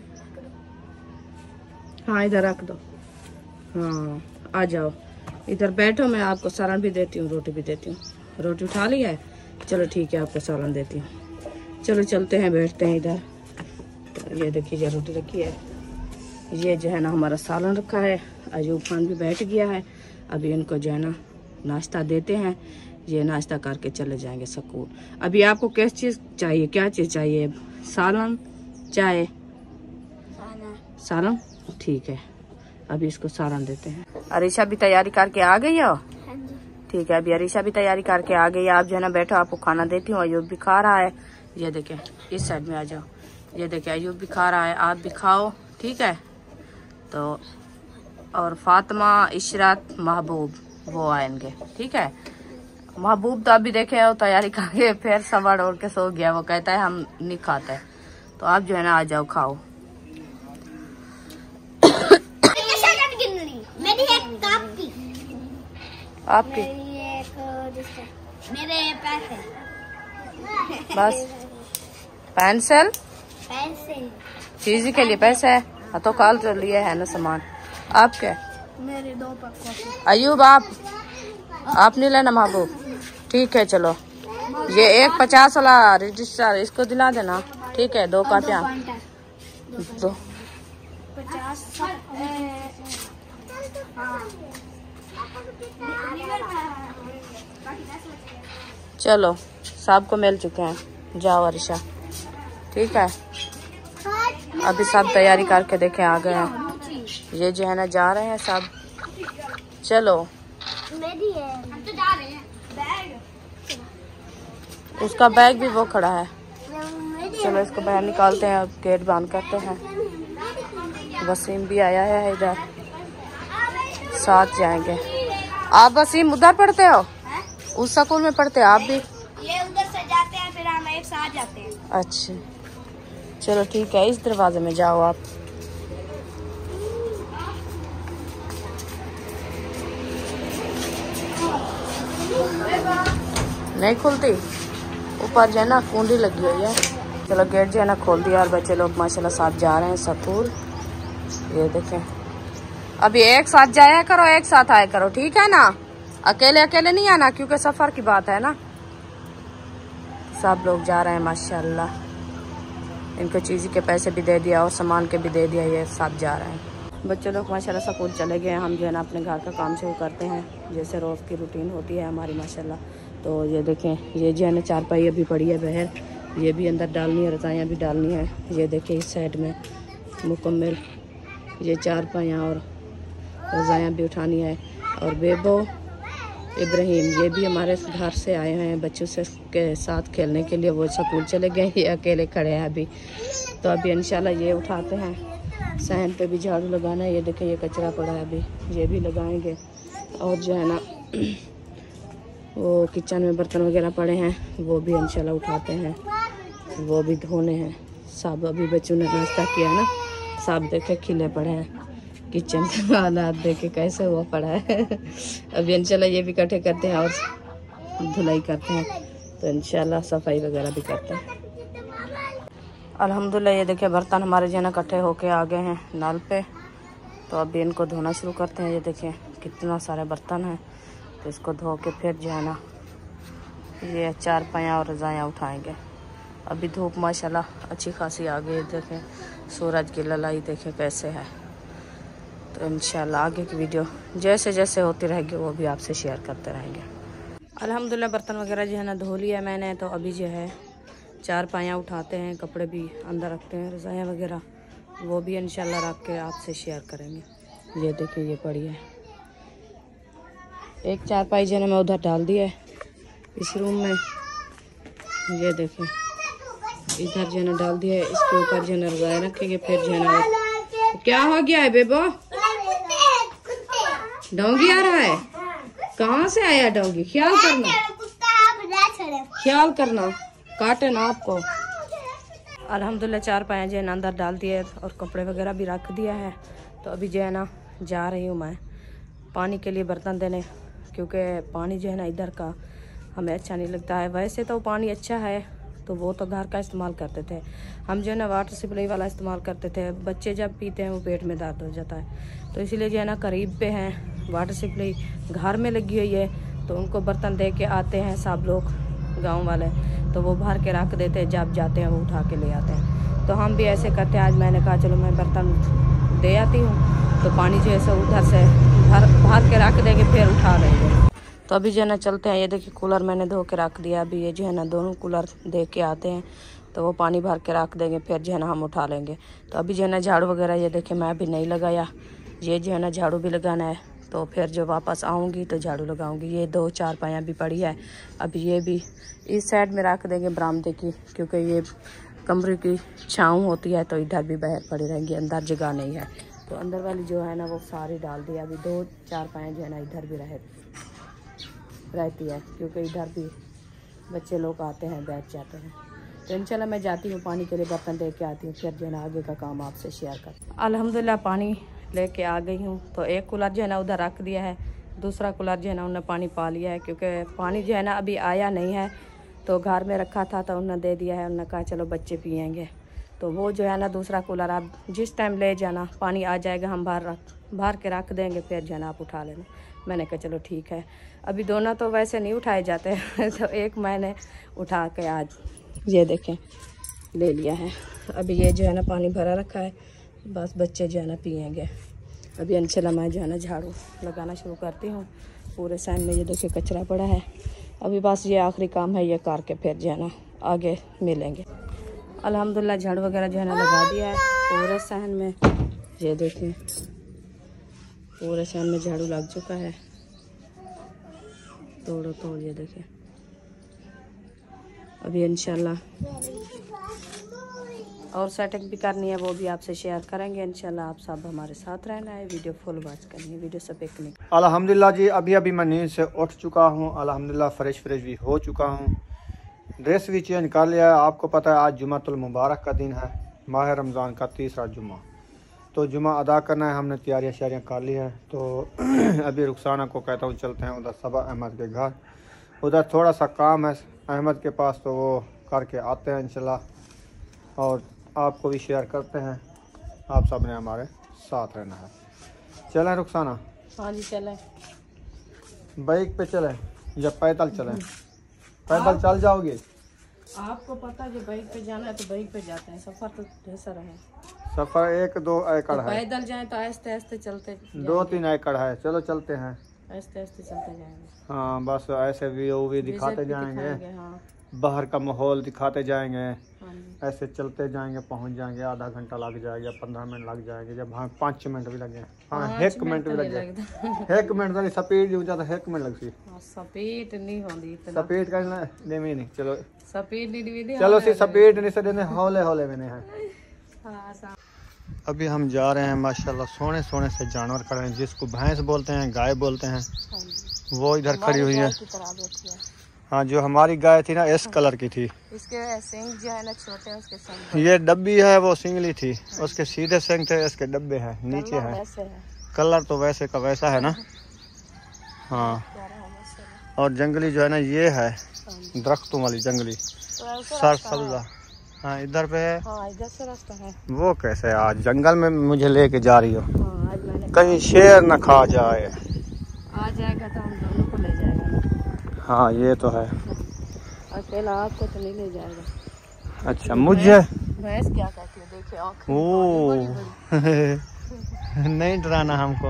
Speaker 2: हाँ इधर रख दो। हाँ आ जाओ, इधर बैठो, मैं आपको सालन भी देती हूँ, रोटी भी देती हूँ। रोटी उठा लिया है, चलो ठीक है, आपको सालन देती हूँ। चलो चलते हैं, बैठते हैं इधर। तो ये देखिए ये रोटी रखी है, ये जो है ना हमारा सालन रखा है। अयूब खान भी बैठ गया है, अभी इनको जो है ना नाश्ता देते हैं। ये नाश्ता करके चले जाएंगे स्कूल। अभी आपको किस चीज़ चाहिए, क्या चीज़ चाहिए? सालन, चाय? सालन, ठीक है, अभी इसको सालन देते हैं। अरीशा भी तैयारी करके आ गई हो? ठीक है, अभी अरीशा भी तैयारी करके आ गई है। आप जो है ना बैठो, आपको खाना देती हूँ। अयूब भी खा रहा है, ये देखें, इस साइड में आ जाओ। ये देखें, अयूब भी खा रहा है, आप भी खाओ, ठीक है। तो और फातिमा, इशरत, महबूब वो आएंगे, ठीक है। महबूब तो अभी देखे हो तैयारी करके फिर सवार ओढ़ के सो गया, वो कहता है हम नहीं खाते। तो आप जो है ना आ जाओ, खाओ।
Speaker 4: मेरी एक कापी,
Speaker 2: आपकी
Speaker 4: मेरी एक मेरे पैसे,
Speaker 2: बस पेंसिल,
Speaker 4: पैसे
Speaker 2: चीज के लिए पैसे है। हाँ, तो कल तो लिए है ना सामान। आपके
Speaker 4: मेरे दो पक्का।
Speaker 2: अयूब आप आप नहीं लेना महबूब, ठीक है। चलो ये एक पचास वाला रजिस्टर इसको दिला देना, ठीक है। दो कापियाँ, दो
Speaker 4: पचास।
Speaker 2: चलो सब को मिल चुके हैं, जाओ अरिशा, ठीक है। अभी सब तैयारी करके देखे आ गए हैं। ये जो है ना जा रहे हैं सब। चलो
Speaker 4: मेरी है, हम तो जा रहे हैं। बैग,
Speaker 2: उसका बैग भी वो खड़ा है।
Speaker 4: मेरी
Speaker 2: चलो इसको बाहर निकालते हैं, अब गेट बंद करते हैं। वसीम भी आया है इधर, साथ जाएंगे। आप वसीम उधर पढ़ते हो? उस स्कूल में पढ़ते हो आप भी?
Speaker 4: ये उधर से जाते हैं, फिर हम एक साथ जाते हैं।
Speaker 2: अच्छा चलो ठीक है, इस दरवाजे में जाओ आप। नहीं खुलती, ऊपर जो है ना कुंडी लगी हुई है। चलो गेट जो है ना खोल दिया और बच्चे लोग माशाल्लाह साथ जा रहे हैं स्कूल। ये देखें, अभी एक साथ जाया करो, एक साथ आया करो, ठीक है ना। अकेले अकेले नहीं आना, क्योंकि सफर की बात है ना। सब लोग जा रहे हैं माशाल्लाह। इनको चीज़ के पैसे भी दे दिया और सामान के भी दे दिया, ये सब जा रहे हैं। बच्चे लोग माशाल्लाह स्कूल चले गए। हम जो है ना अपने घर का काम शुरू करते हैं, जैसे रोज़ की रूटीन होती है हमारी माशाल्लाह। तो ये देखें, ये जो है ना चारपाई अभी पड़ी है बाहर, ये भी अंदर डालनी है, रजाइयाँ भी डालनी है। ये देखें इस साइड में मुकम्मल ये चारपाइयाँ और रजाइयाँ भी उठानी है। और बेबो, इब्राहिम ये भी हमारे घर से आए हैं बच्चों से के साथ खेलने के लिए। वो स्कूल चले गए, ये अकेले खड़े हैं अभी। तो अभी इंशाल्लाह ये उठाते हैं। सहन पे भी झाड़ू लगाना है। ये देखें, ये कचरा पड़ा है, अभी ये भी लगाएंगे। और जो है ना वो किचन में बर्तन वगैरह पड़े हैं, वो भी इंशाल्लाह उठाते हैं, वो भी धोने हैं सब। अभी बच्चों ने नाश्ता किया ना, सब देखे खिले पड़े हैं। किचन का हालात देखे कैसे हुआ पड़ा है। अभी इंशाल्लाह ये भी इकट्ठे करते हैं और धुलाई करते हैं, तो इंशाल्लाह सफाई वगैरह भी करते हैं। अल्हम्दुलिल्लाह ये देखिए बर्तन हमारे जो है ना इकट्ठे होके आ गए हैं नल पे। तो अभी इनको धोना शुरू करते हैं। ये देखिए कितना सारे बर्तन हैं, तो इसको धो के फिर जो है ना ये चारपाइयाँ और रजाइयाँ उठाएंगे। अभी धूप माशाल्लाह अच्छी खासी आ गई। देखें सूरज की ललाई देखें कैसे है। तो इंशाल्लाह आगे की वीडियो जैसे जैसे होती रहेगी वो भी आपसे शेयर करते रहेंगे। अल्हम्दुलिल्लाह बर्तन वगैरह जो है ना धो लिया मैंने। तो अभी जो है चारपाइयाँ उठाते हैं, कपड़े भी अंदर रखते हैं, रज़ाइयाँ वगैरह वो भी इंशाल्लाह रख के आपसे शेयर करेंगे। ये देखिए ये पड़ी है, एक चारपाई जो है मैं उधर डाल दी है इस रूम में। ये देखें इधर जो है ना डाल दिया है, इसके ऊपर जो है ना रज़ाई रखेंगे। फिर जो है ना क्या हो गया है बेबो, डोंगी आ रहा है? कहाँ से आया डोंगी? ख्याल करना, ख्याल करना, काटे ना आपको। अल्हम्दुलिल्लाह चार पाया जो है ना अंदर डाल दिए और कपड़े वगैरह भी रख दिया है। तो अभी जो है ना जा रही हूँ मैं पानी के लिए बर्तन देने, क्योंकि पानी जो है ना इधर का हमें अच्छा नहीं लगता है। वैसे तो पानी अच्छा है, तो वो तो घर का इस्तेमाल करते थे। हम जो है ना वाटर सप्लाई वाला इस्तेमाल करते थे। बच्चे जब पीते हैं वो पेट में दर्द हो जाता है, तो इसीलिए जो है ना करीब पे हैं वाटर सप्लाई घर में लगी हुई है। तो उनको बर्तन दे के आते हैं सब लोग गांव वाले, तो वो भर के रख देते हैं, जब जाते हैं वो उठा के ले आते हैं। तो हम भी ऐसे करते हैं। आज मैंने कहा चलो मैं बर्तन दे आती हूँ, तो पानी जो है सो उधर से भर भर के रख देंगे, फिर उठा लेंगे। तो अभी जो है ना चलते हैं। ये देखिए कूलर मैंने धो के रख दिया। अभी ये जो है ना दोनों कूलर दे के आते हैं तो वो पानी भर के रख देंगे, फिर जो है ना हम उठा लेंगे। तो अभी जो है ना झाड़ू वगैरह ये देखिए मैं अभी नहीं लगाया, ये जो है ना झाड़ू भी लगाना है। तो फिर जो वापस आऊँगी तो झाड़ू लगाऊंगी। ये दो चार पाया भी पड़ी है, अभी ये भी इस साइड में रख देंगे बरामदे की, क्योंकि ये कमरे की छाँव होती है तो इधर भी बाहर पड़ी रहेंगी, अंदर जगह नहीं है। तो अंदर वाली जो है ना वो सारी डाल दी। अभी दो चार पाया जो है ना इधर भी रह रहती है, क्योंकि इधर भी बच्चे लोग आते हैं बैठ जाते हैं। तो इंशाल्लाह मैं जाती हूँ पानी के लिए बर्तन दे के आती हूँ, फिर जो है ना आगे का काम आपसे शेयर कर। अल्हम्दुलिल्लाह पानी लेके आ गई हूँ। तो एक कूलर जो है ना उधर रख दिया है, दूसरा कूलर जो है ना उन्होंने पानी पा लिया है, क्योंकि पानी जो है ना अभी आया नहीं है। तो घर में रखा था तो उन्होंने दे दिया है, उन्होंने कहा चलो बच्चे पियेंगे। तो वो जो है ना दूसरा कूलर आप जिस टाइम ले जाना, पानी आ जाएगा हम बाहर रख बाहर के रख देंगे, फिर जो है ना आप उठा लेना। मैंने कहा चलो ठीक है। अभी दोनों तो वैसे नहीं उठाए जाते तो एक मैंने उठा के आज ये देखें ले लिया है। अभी ये जो है ना पानी भरा रखा है, बस बच्चे जो है ना पियेंगे। अभी इंशाल्लाह मैं जो है ना झाड़ू लगाना शुरू करती हूँ। पूरे सहन में ये देखिए कचरा पड़ा है, अभी बस ये आखिरी काम है, ये करके फिर जो है ना आगे मिलेंगे। अल्हम्दुलिल्लाह झाड़ू वगैरह जो है ना लगा दिया है पूरे सहन में। ये देखिए पूरे सहन में झाड़ू लग चुका है, तोड़ो तोड़। ये देखिए अभी इंशाल्लाह और सेटिंग भी करनी है, वो भी आपसे शेयर करेंगे इंशाल्लाह। आप सब हमारे साथ रहना है, वीडियो फुल वॉच करनी है, वीडियो से पिक नहीं।
Speaker 1: अल्हम्दुलिल्लाह जी अभी अभी मैं नींद से उठ चुका हूँ, अल्हम्दुलिल्लाह फ्रेश फ्रेश भी हो चुका हूँ, ड्रेस भी चेंज कर लिया है। आपको पता है आज जुमातुल मुबारक का दिन है, माह रमज़ान का तीसरा जुमा। तो जुमा अदा करना है, हमने तैयारियाँ शारियाँ कर ली है। तो अभी रुखसाना को कहता हूँ चलते हैं उधर सबा अहमद के घर, उधर थोड़ा सा काम है अहमद के पास, तो वो करके आते हैं इंशाल्लाह और आपको भी शेयर करते हैं। आप सब ने हमारे साथ रहना है। चलें रुखसाना?
Speaker 2: हाँ जी चलें।
Speaker 1: बाइक पे चलें या पैदल चलें? पैदल चल जाओगे?
Speaker 2: आपको पता है जो बाइक पे जाना है तो बाइक पे जाते हैं, सफ़र तो ढेसर है।
Speaker 1: सफ़र एक दो एकड़
Speaker 2: तो
Speaker 1: है,
Speaker 2: पैदल जाएं तो आहिस्ते आहिस्ते चलते
Speaker 1: दो तीन एकड़ है। चलो चलते हैं,
Speaker 2: आहिस्ते आहिस्ते चलते जाएंगे।
Speaker 1: हाँ बस ऐसे व्यू भी दिखाते
Speaker 2: विजिट भी
Speaker 1: जाएंगे,
Speaker 2: दिखाएंगे, हाँ
Speaker 1: बाहर का माहौल दिखाते जाएंगे,
Speaker 2: हाँ जी।
Speaker 1: ऐसे चलते जाएंगे, पहुंच जाएंगे। आधा घंटा लग जाएगा, पंद्रह मिनट लग जाएंगे, जब हाँ पाँच मिनट भी लगे, हाँ
Speaker 2: पाँच
Speaker 1: एक मिनट
Speaker 2: मिनट
Speaker 1: भी
Speaker 2: तो
Speaker 1: लग
Speaker 2: नहीं
Speaker 1: जाए,
Speaker 2: लगता।
Speaker 1: एक मिनट तो स्पीड जो ज़्यादा एक मिनट लगती
Speaker 2: हाँ, स्पीड नहीं होती इतना,
Speaker 1: स्पीड करना देवी नहीं। चलो
Speaker 2: स्पीड नहीं दी
Speaker 1: चलो सी स्पीड नहीं से देने, हौले हौले मैंने है।
Speaker 2: हाँ सा-
Speaker 1: अभी हम जा रहे हैं माशाल्लाह सोने सोने से जानवर खड़े हैं, जिसको भैंस बोलते हैं, गाय बोलते हैं,
Speaker 2: हाँ जी।
Speaker 1: वो इधर खड़ी हुई है।
Speaker 2: की तरह बैठी है।
Speaker 1: हाँ जो हमारी गाय थी ना इस कलर की थी,
Speaker 2: इसके सिंग जो है ना छोटे हैं, उसके सिंग
Speaker 1: ये डब्बी है वो सिंगली थी, उसके सीधे सिंग थे, इसके डब्बे हैं नीचे है।
Speaker 2: वैसे है,
Speaker 1: कलर तो वैसे का वैसा है ना, हाँ।
Speaker 2: प्यारा है वैसे है।
Speaker 1: और जंगली जो है ना ये है
Speaker 2: हाँ जी।
Speaker 1: दरख्तों वाली जंगली
Speaker 2: तो ऐसा
Speaker 1: सर
Speaker 2: रास्ता है।
Speaker 1: सब्जा। हाँ इधर पे है।
Speaker 2: हाँ इधर से रास्ता है।
Speaker 1: वो कैसे आज जंगल में मुझे लेके जा रही हो?
Speaker 2: हाँ आज मैंने
Speaker 1: कहीं शेर न खा जाए।
Speaker 2: आ जाएगा तो हम दोनों को ले जाएगा।
Speaker 1: हाँ ये तो है।
Speaker 2: अकेला आपको तो नहीं ले जाएगा।
Speaker 1: अच्छा मुझे
Speaker 2: भैंस क्या कहती है देखिए, आँखें
Speaker 1: ओ
Speaker 2: बड़ी बड़ी।
Speaker 1: नहीं डराना हमको।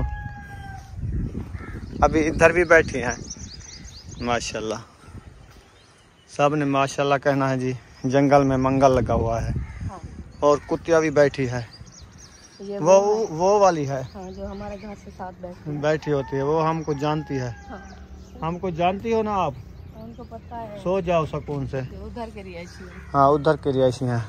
Speaker 1: अभी इधर भी बैठी हैं माशाल्लाह, सब ने माशाल्लाह कहना है जी। जंगल में मंगल लगा हुआ है।
Speaker 2: हाँ।
Speaker 1: और कुतिया भी बैठी है,
Speaker 2: ये
Speaker 1: वो
Speaker 2: वो है।
Speaker 1: वो वाली है,
Speaker 2: हाँ जो हमारे घर से साथ बैठती है।
Speaker 1: बैठी होती है, वो हमको जानती है।
Speaker 2: हाँ
Speaker 1: हमको जानती हो ना आप?
Speaker 2: उनको पता है,
Speaker 1: सो जाओ सुकून से।
Speaker 2: ये उधर के रिहायशी है।
Speaker 1: हाँ उधर के रिहायशी हैं।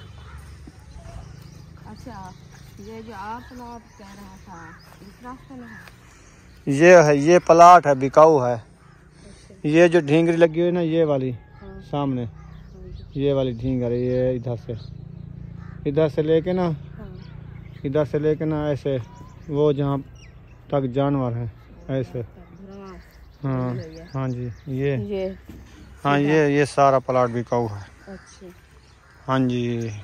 Speaker 2: अच्छा ये जो आप ना आप कह रहा था इस रास्ते में है?
Speaker 1: ये है, ये प्लाट है, बिकाऊ है। ये जो ढींगरी लगी हुई है ना ये वाली,
Speaker 2: हाँ।
Speaker 1: सामने ये वाली ढींगर है, ये इधर से इधर से लेके ना,
Speaker 2: हाँ।
Speaker 1: इधर से लेके ना ऐसे वो जहाँ तक जानवर है ऐसे। हाँ हाँ जी ये
Speaker 2: ये
Speaker 1: हाँ ये ये सारा प्लाट बिकाऊ है।
Speaker 2: अच्छा
Speaker 1: हाँ जी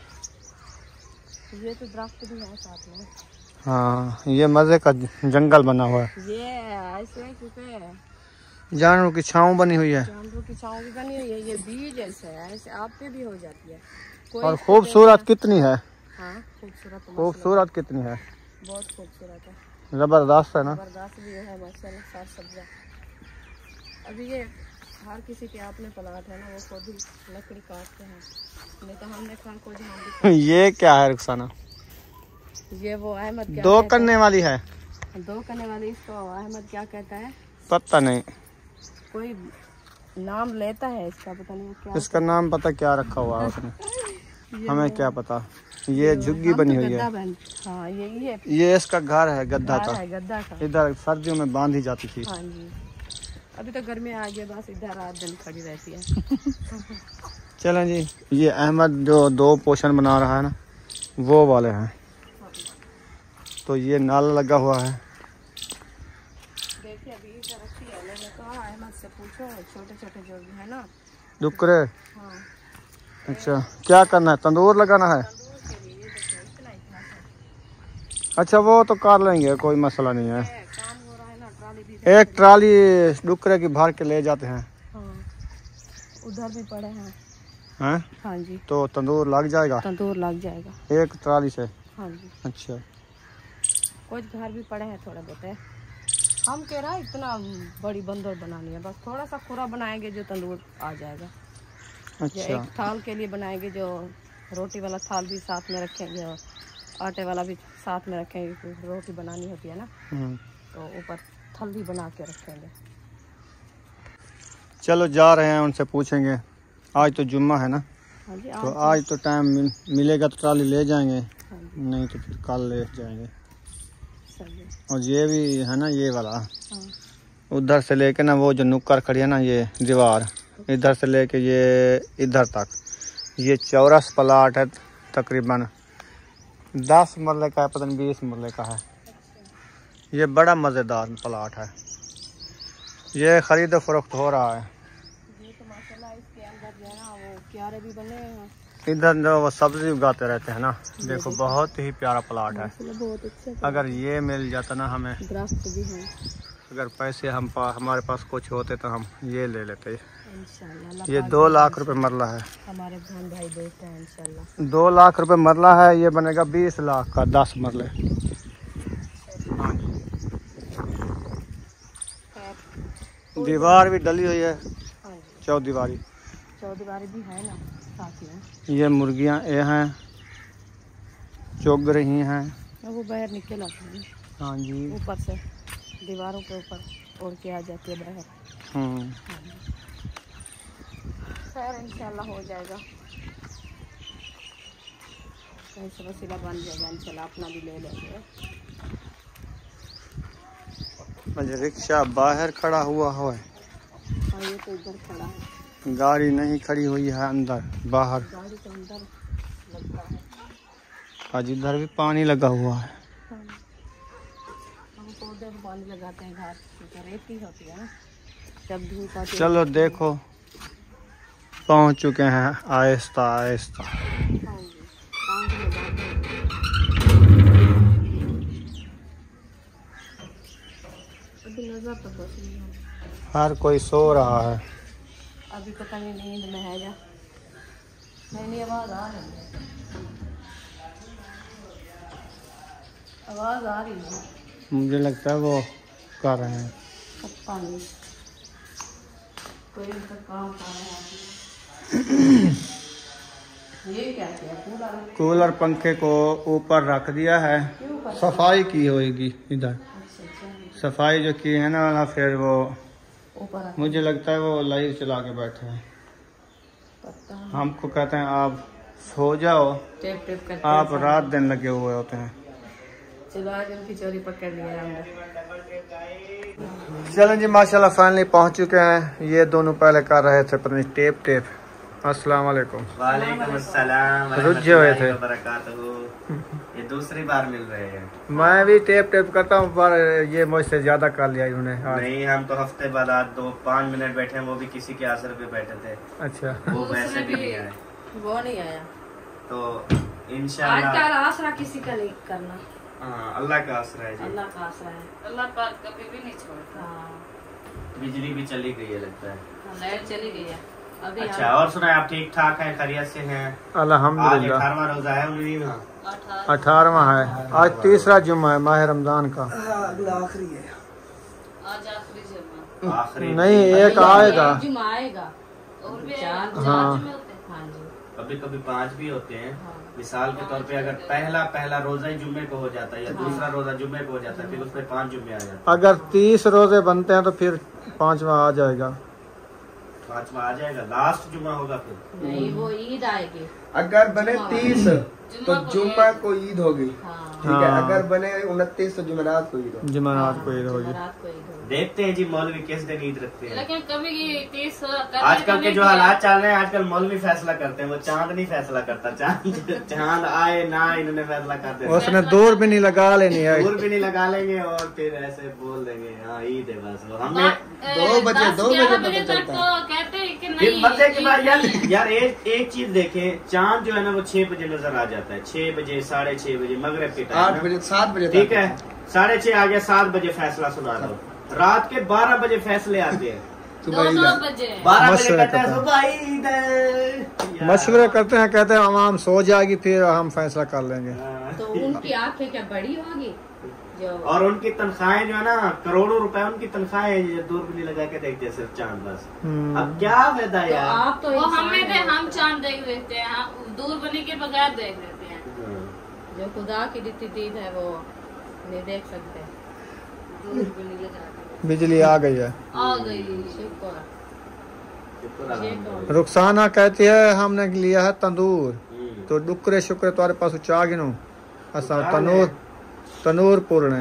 Speaker 2: ये तो दरख्त भी है साथ में।
Speaker 1: हाँ ये मज़े का जंगल बना हुआ है,
Speaker 2: ये ऐसे क्योंकि
Speaker 1: जानवरों की छाँव बनी हुई है
Speaker 2: जानवरों की छाँव भी बनी हुई है। ये बीज ऐसे है, ऐसे आप पे भी हो जाती है। कोई
Speaker 1: और
Speaker 2: इसको
Speaker 1: खूबसूरत
Speaker 2: देखा-
Speaker 1: कितनी है,
Speaker 2: हाँ खूबसूरत तो
Speaker 1: खूबसूरत कितनी है,
Speaker 2: माशाल्लाह, बहुत खूबसूरत है,
Speaker 1: ज़बरदस्त है ना।
Speaker 2: बर्दाश्त भी है माशाल्लाह। साफ सब्जा अभी ये हर किसी के अपने प्लाट है ना, वो खुद ही लकड़ी काटते हैं, नहीं तो हमने कहा कुछ हम भी
Speaker 1: ये क्या है रुखसाना?
Speaker 2: ये वो अहमद क्या
Speaker 1: दो
Speaker 2: कहता
Speaker 1: करने वाली है,
Speaker 2: है? दो करने वाली इसको अहमद क्या कहता है?
Speaker 1: पता नहीं,
Speaker 2: कोई नाम लेता है इसका, पता नहीं वो क्या।
Speaker 1: इसका नाम पता क्या रखा हुआ है उसने, हमें क्या पता। ये झुग्गी
Speaker 2: हम
Speaker 1: बनी
Speaker 2: तो
Speaker 1: हुई है।
Speaker 2: गद्दा बन- हाँ ये ये
Speaker 1: ये इसका घर है गद्दा
Speaker 2: घर
Speaker 1: का,
Speaker 2: है गद्दा का।
Speaker 1: इधर सर्दियों में बांधी जाती थी।
Speaker 2: हाँ जी, अभी तो गर्मी आ गई, बस इधर रात दिन खड़ी रहती है।
Speaker 1: चलें जी, ये अहमद जो दो पोर्शन बना रहा है ना, वो वाले हैं। तो ये नाला लगा हुआ है।
Speaker 2: देखिए अभी इधर रखी है, मैंने कहा अहमद से पूछो, छोटे छोटे जो भी है ना।
Speaker 1: डुकरे,
Speaker 2: हाँ
Speaker 1: अच्छा क्या करना है? तंदूर लगाना है?
Speaker 2: तंदूर के लिए देखो इतना इतना सा
Speaker 1: अच्छा वो तो कर लेंगे, कोई मसला नहीं है।
Speaker 2: है, काम हो रहा है ना, ट्राली भी।
Speaker 1: एक ट्राली डुकरे की भर के ले जाते हैं।
Speaker 2: हाँ उधर भी पड़े हैं।
Speaker 1: हैं?
Speaker 2: हाँ जी,
Speaker 1: तो तंदूर लग जाएगा
Speaker 2: तंदूर लग जाएगा।
Speaker 1: एक ट्राली से?
Speaker 2: हाँ जी,
Speaker 1: अच्छा
Speaker 2: कुछ घर भी पड़े हैं थोड़े बहुत है। हम कह रहा है इतना बड़ी बंदर बनानी है, बस थोड़ा सा खुरा बनाएंगे जो तंदूर आ जाएगा। जो
Speaker 1: अच्छा
Speaker 2: एक थाल के लिए बनाएंगे, जो रोटी वाला थाल भी साथ में रखेंगे और आटे वाला भी साथ में रखेंगे, क्योंकि रोटी बनानी होती है ना,
Speaker 1: हम्म।
Speaker 2: तो ऊपर थल्ली बना के रखेंगे।
Speaker 1: चलो जा रहे हैं, उनसे पूछेंगे। आज तो जुम्मा है ना,
Speaker 2: हाँ जी,
Speaker 1: तो
Speaker 2: आज
Speaker 1: आज तो टाइम मिल, मिलेगा तो ट्राली ले जाएंगे,
Speaker 2: हाँ जी,
Speaker 1: नहीं तो फिर कल ले जाएंगे।
Speaker 2: सही है।
Speaker 1: और ये भी है ना, ये वाला
Speaker 2: हाँ
Speaker 1: उधर से लेके ना, वो जो नुक्कर खड़ी है ना, ये दीवार इधर से लेके ये इधर तक, ये चौरस प्लाट है, तकरीबन दस मरले का है, पता नहीं बीस मरले का है। ये बड़ा मज़ेदार प्लाट है, ये ख़रीद फरोख्त हो रहा है।
Speaker 2: ये तो माशाल्लाह इसके अंदर जो है ना, वो क्यारे भी बने हैं,
Speaker 1: इधर जो वो सब्जी उगाते रहते हैं ना, देखो बहुत ही प्यारा प्लाट है।
Speaker 2: माशाल्लाह बहुत अच्छे
Speaker 1: अगर ये मिल जाता ना हमें,
Speaker 2: दरख्त भी हैं।
Speaker 1: अगर पैसे हम पा, हमारे पास कुछ होते तो हम ये ले लेते।
Speaker 2: इंशाल्लाह अल्लाह
Speaker 1: ये
Speaker 2: पाक
Speaker 1: दो लाख रुपए मरला है,
Speaker 2: हमारे बहन भाई देखते हैं इंशाल्लाह।
Speaker 1: दो लाख रुपए मरला है, ये बनेगा बीस लाख का दस मरले। हाँ जी, दीवार भी डली हुई है,
Speaker 2: हाँ जी,
Speaker 1: चौदीवारी।
Speaker 2: चौदीवारी भी है ना साथ में।
Speaker 1: ये मुर्गियां ये हैं, चुग रही हैं।
Speaker 2: वो बाहर निकल आती है
Speaker 1: हाँ जी,
Speaker 2: ऊपर से, दीवारों के ऊपर उड़ के आ जाती है बाहर।
Speaker 1: हम्म।
Speaker 2: खैर इंशाल्लाह हो जाएगा, कहीं से वसीला बन जाएगा इंशाल्लाह, अपना भी ले लेंगे।
Speaker 1: मुझे रिक्शा बाहर खड़ा हुआ है,
Speaker 2: हाँ ये तो इधर खड़ा है,
Speaker 1: गाड़ी नहीं खड़ी हुई है अंदर, बाहर।
Speaker 2: गाड़ी के अंदर लगता है।
Speaker 1: आज इधर भी पानी लगा हुआ है।
Speaker 2: हाँ। हम पौधे को पानी लगाते हैं, घास की रेती होती है ना, जब धूप आती है।
Speaker 1: चलो देखो पहुंच चुके हैं आहिस्ता आहिस्ता।
Speaker 2: हाँ जी, पानी लगाते हैं। अभी नजर तो बस नहीं है,
Speaker 1: हर कोई सो रहा है।
Speaker 2: अभी पता नहीं नींद में है या नहीं। आवाज आ रही है, आवाज आ रही है,
Speaker 1: मुझे लगता है वो कर रहे हैं।
Speaker 2: पता नहीं कोई उनका काम कर रहा है। ये क्या किया? कूलर
Speaker 1: कूलर पंखे को ऊपर रख दिया है,
Speaker 2: क्यों कर?
Speaker 1: सफाई की होगी इधर,
Speaker 2: अच्छा अच्छा,
Speaker 1: सफाई जो की है ना, ना फिर वो
Speaker 2: ऊपर रख-
Speaker 1: मुझे लगता है वो लाइट चला के बैठे हैं।
Speaker 2: पता नहीं।
Speaker 1: हमको कहते हैं आप सो जाओ,
Speaker 2: टेप टेप करके
Speaker 1: आप रात दिन लगे हुए होते हैं।
Speaker 2: चलो आज उनकी चोरी पकड़ लिया हमने।
Speaker 1: चलें जी, माशाल्लाह फाइनली पहुंच चुके हैं। ये दोनों पहले कर रहे थे पता नहीं टेप टेप। अस्सलाम वालेकुम।
Speaker 5: वालेकुम अस्सलाम
Speaker 1: रुझे हुए थे,
Speaker 5: वबरकातुहू। ये दूसरी बार मिल रहे हैं।
Speaker 1: मैं भी टेप टेप करता हूँ, पर ये मुझसे ज्यादा कर लिया इन्होंने आज।
Speaker 5: नहीं, हम तो हफ्ते बाद आज दो पाँच मिनट बैठे हैं, वो भी किसी के असर पे बैठे थे,
Speaker 1: अच्छा
Speaker 5: वो वैसे भी नहीं आए।
Speaker 2: वो नहीं आया
Speaker 5: तो
Speaker 2: आज
Speaker 5: इंशाल्लाह
Speaker 2: का आसरा किसी का नहीं करना,
Speaker 5: हाँ, अल्लाह का आसरा है जी।
Speaker 2: अल्लाह का आसरा है, अल्लाह पाक कभी भी नहीं छोड़ता। हाँ
Speaker 5: बिजली भी चली गई है लगता है।
Speaker 2: लाइट चली गई है अभी।
Speaker 5: अच्छा, और सुनाए आप ठीक ठाक हैं, खैरियत से हैं? आज
Speaker 1: अल्हम्दुलिल्लाह।
Speaker 5: अठारहवां रोजा है उन्नीसवां
Speaker 1: अठारहवां है, आज तीसरा जुम्मा है माह रमजान का।
Speaker 2: आज आखिरी जुम्मा।
Speaker 5: आखिरी
Speaker 1: नहीं एक आएगा।
Speaker 2: जुमा आएगा
Speaker 4: और भी
Speaker 2: चार
Speaker 4: चार
Speaker 1: हाँ।
Speaker 4: जुमे होते हैं।
Speaker 2: हाँ जी
Speaker 5: कभी कभी पांच भी होते हैं।
Speaker 2: हाँ।
Speaker 5: मिसाल के तौर पे अगर पहला पहला रोजा ही जुम्मे को हो जाता है या
Speaker 2: हाँ।
Speaker 5: दूसरा रोजा जुम्मे को हो जाता है फिर उसमें पांच जुम्मे आ जाते हैं।
Speaker 1: अगर तीस रोजे बनते हैं तो फिर पांचवा आ जाएगा।
Speaker 5: पांचवा आ जाएगा लास्ट जुम्मा होगा फिर।
Speaker 2: नहीं वो ईद आएगी।
Speaker 6: अगर बने तीस तो
Speaker 4: जुम्मा को
Speaker 6: जुम्मा को ईद होगी,
Speaker 2: हाँ
Speaker 6: ठीक है।
Speaker 1: हाँ।
Speaker 6: अगर बने उनतीस तो जुमेरात को ईद होगी।
Speaker 1: जुमेरात को ईद होगी।
Speaker 2: जुमेरात को ईद होगी।
Speaker 5: देखते हैं जी मौलवी किस दिन ईद रखते हैं।
Speaker 4: लेकिन कभी की तीस करने
Speaker 5: आजकल के
Speaker 4: को
Speaker 5: जो
Speaker 4: नहीं
Speaker 5: हालात चल रहे हैं आजकल मौलवी फैसला करते हैं, वो चांद नहीं फैसला करता। चांद चांद आए ना इन्होंने फैसला कर देना।
Speaker 1: उसने दूर भी नहीं लगा लेनी है।
Speaker 5: दूर भी नहीं लगा लेंगे और फिर ऐसे बोल देंगे हाँ ईद है बस। वो हमने
Speaker 4: बा-
Speaker 6: दो
Speaker 4: ए,
Speaker 6: बजे-
Speaker 4: दस
Speaker 6: दो बजे
Speaker 4: ग्यारह
Speaker 6: पता
Speaker 4: बजे तक
Speaker 6: चलता
Speaker 4: तो कहते हैं कि
Speaker 5: फिर
Speaker 4: नहीं
Speaker 5: मजे की बात यार
Speaker 4: ईद-
Speaker 5: यार एक एक चीज देखें, चांद जो है ना वो छह बजे नजर आ जाता है। छह बजे साढ़े छह बजे मगरिब के
Speaker 6: आठ
Speaker 5: टाइम
Speaker 6: बजे सात बजे
Speaker 5: ठीक
Speaker 6: तक।
Speaker 5: है, साढ़े छह आ गया, सात बजे फैसला सुना दो। रात के बारह बजे फैसले आते हैं।
Speaker 4: दो
Speaker 6: सुबह ईद
Speaker 4: दो
Speaker 6: है।
Speaker 4: बजे
Speaker 5: बारह बजे
Speaker 1: मशवरे
Speaker 5: कहते हैं
Speaker 1: करते हैं।
Speaker 5: सुबह ईद है। यार।
Speaker 1: मशवरे करते हैं, कहते हैं आवाम सो जाएगी फिर हम फैसला कर लेंगे।
Speaker 5: हाँ।
Speaker 2: तो उनकी आंखें क्या बड़ी होगी जो
Speaker 5: और उनकी तनख्वाहें जो है ना करोड़ों रुपए उनकी तनख्वाहें हैं, जो दूरबीनी लगा के देखते हैं सिर्फ चांद बस।
Speaker 1: हम्म।
Speaker 5: अब क्या फायदा
Speaker 2: तो
Speaker 5: यार।
Speaker 2: आप तो
Speaker 4: वो
Speaker 2: इंसान
Speaker 4: हमें थे
Speaker 2: हैं।
Speaker 4: हम चांद देख लेते हैं, हम दूर बनी के बगैर देख लेते हैं।
Speaker 5: हाँ।
Speaker 2: जो खुदा की दी दीद है वो नहीं देख सकते।
Speaker 4: दूर बनी लगा के।
Speaker 1: बिजली आ गई है।
Speaker 4: आ गई
Speaker 2: शुक्र
Speaker 5: शुक्र
Speaker 2: ये
Speaker 5: अल्हम्दुलिल्लाह।
Speaker 2: तो
Speaker 1: रुखसाना कहती है हमने लिया है तंदूर,
Speaker 5: हम्म।
Speaker 1: तो डुकरे शुक्र तुम्हारे पास उचा गिनो असा
Speaker 5: उठा
Speaker 1: तनूर तनूर पूरने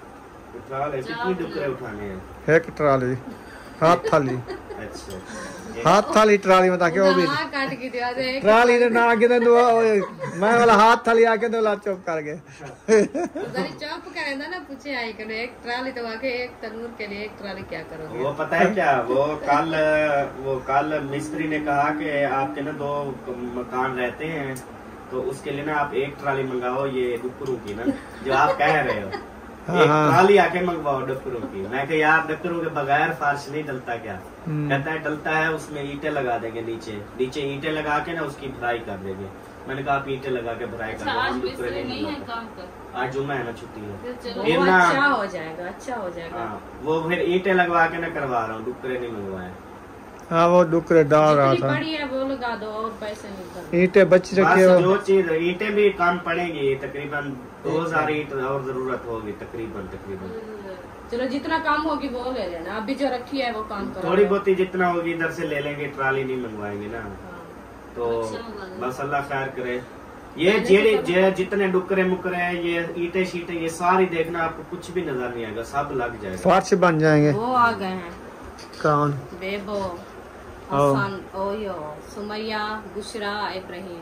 Speaker 5: उठा ले, कितनी डुकरे उठाने हैं?
Speaker 1: एक ट्राली हाथ थाली
Speaker 5: अच्छा
Speaker 1: हाथ थाली ट्राली में ताकि वो भी
Speaker 2: हाँ, काट की दिया दे।
Speaker 1: ट्राली ने ना आगे दे दो मैं वाला हाथ थाली आके दो ला चुप कर गए।
Speaker 2: उधर चौप करेंदा ना पूछे आई करो एक ट्राली तो आके एक तनूर के लिए एक ट्राली क्या करोगे?
Speaker 5: वो पता है क्या, वो कल वो कल मिस्त्री ने कहा कि आपके ना दो मकान रहते हैं तो उसके लिए ना आप एक ट्राली मंगाओ ये डुकरों की ना, जो आप कह रहे हो।
Speaker 1: हाँ,
Speaker 5: एक
Speaker 1: हाँ।
Speaker 5: ट्राली आके मंगवाओ डुकरों की। मैं कहा यार डुकरों के बगैर फर्श नहीं डलता क्या?
Speaker 1: हम्म।
Speaker 5: कहता है डलता है, उसमें ईंटें लगा देंगे नीचे नीचे ईंटें लगा के ना उसकी भराई कर देंगे। मैंने कहा आप ईंटें लगा के भराई कर
Speaker 4: अच्छा
Speaker 5: दो,
Speaker 4: आज
Speaker 5: हम डुकरे
Speaker 4: मिस्त्री नहीं है
Speaker 5: मंगवाते।
Speaker 4: काम कर।
Speaker 5: आज जुम्मा है ना, छुट्टी है।
Speaker 4: फिर चलो
Speaker 5: फिर
Speaker 2: वो
Speaker 5: ना-
Speaker 2: अच्छा हो जाएगा अच्छा हो जाएगा।
Speaker 5: हाँ, वो फिर ईंटें लगवा के ना करवा रहा हूँ, डुकरे नहीं मंगवाए।
Speaker 1: हाँ वो डुकरे डाल रहा
Speaker 2: जितनी
Speaker 1: था,
Speaker 2: पड़ी है वो लगा दो और पैसे निकल।
Speaker 1: ईंटें बच रखे
Speaker 5: बस
Speaker 1: हो।
Speaker 5: जो चीज ईंटें भी काम पड़ेगी, तकरीबन दो हजार ईंट और जरूरत होगी तकरीबन तकरीबन।
Speaker 2: चलो जितना काम होगी वो ले लेना, अभी जो रखी है वो काम करो।
Speaker 5: थोड़ी बहुत ही जितना होगी इधर से ले लेंगे, ट्राली नहीं मंगवाएंगे ना। तो बस अल्लाह खैर करे। ये जेड़े जे जितने डुकरे मुकरे हैं, ये ईंटें शीटे, ये सारी देखना आपको कुछ भी नजर नहीं आएगा, सब लग जाएगा।
Speaker 1: फर्श बन जाएंगे।
Speaker 2: वो आ गए हैं
Speaker 1: कौन?
Speaker 2: बेबो
Speaker 1: ओ।
Speaker 2: हसन ओयो सुमैया बुशरा इब्राहिम।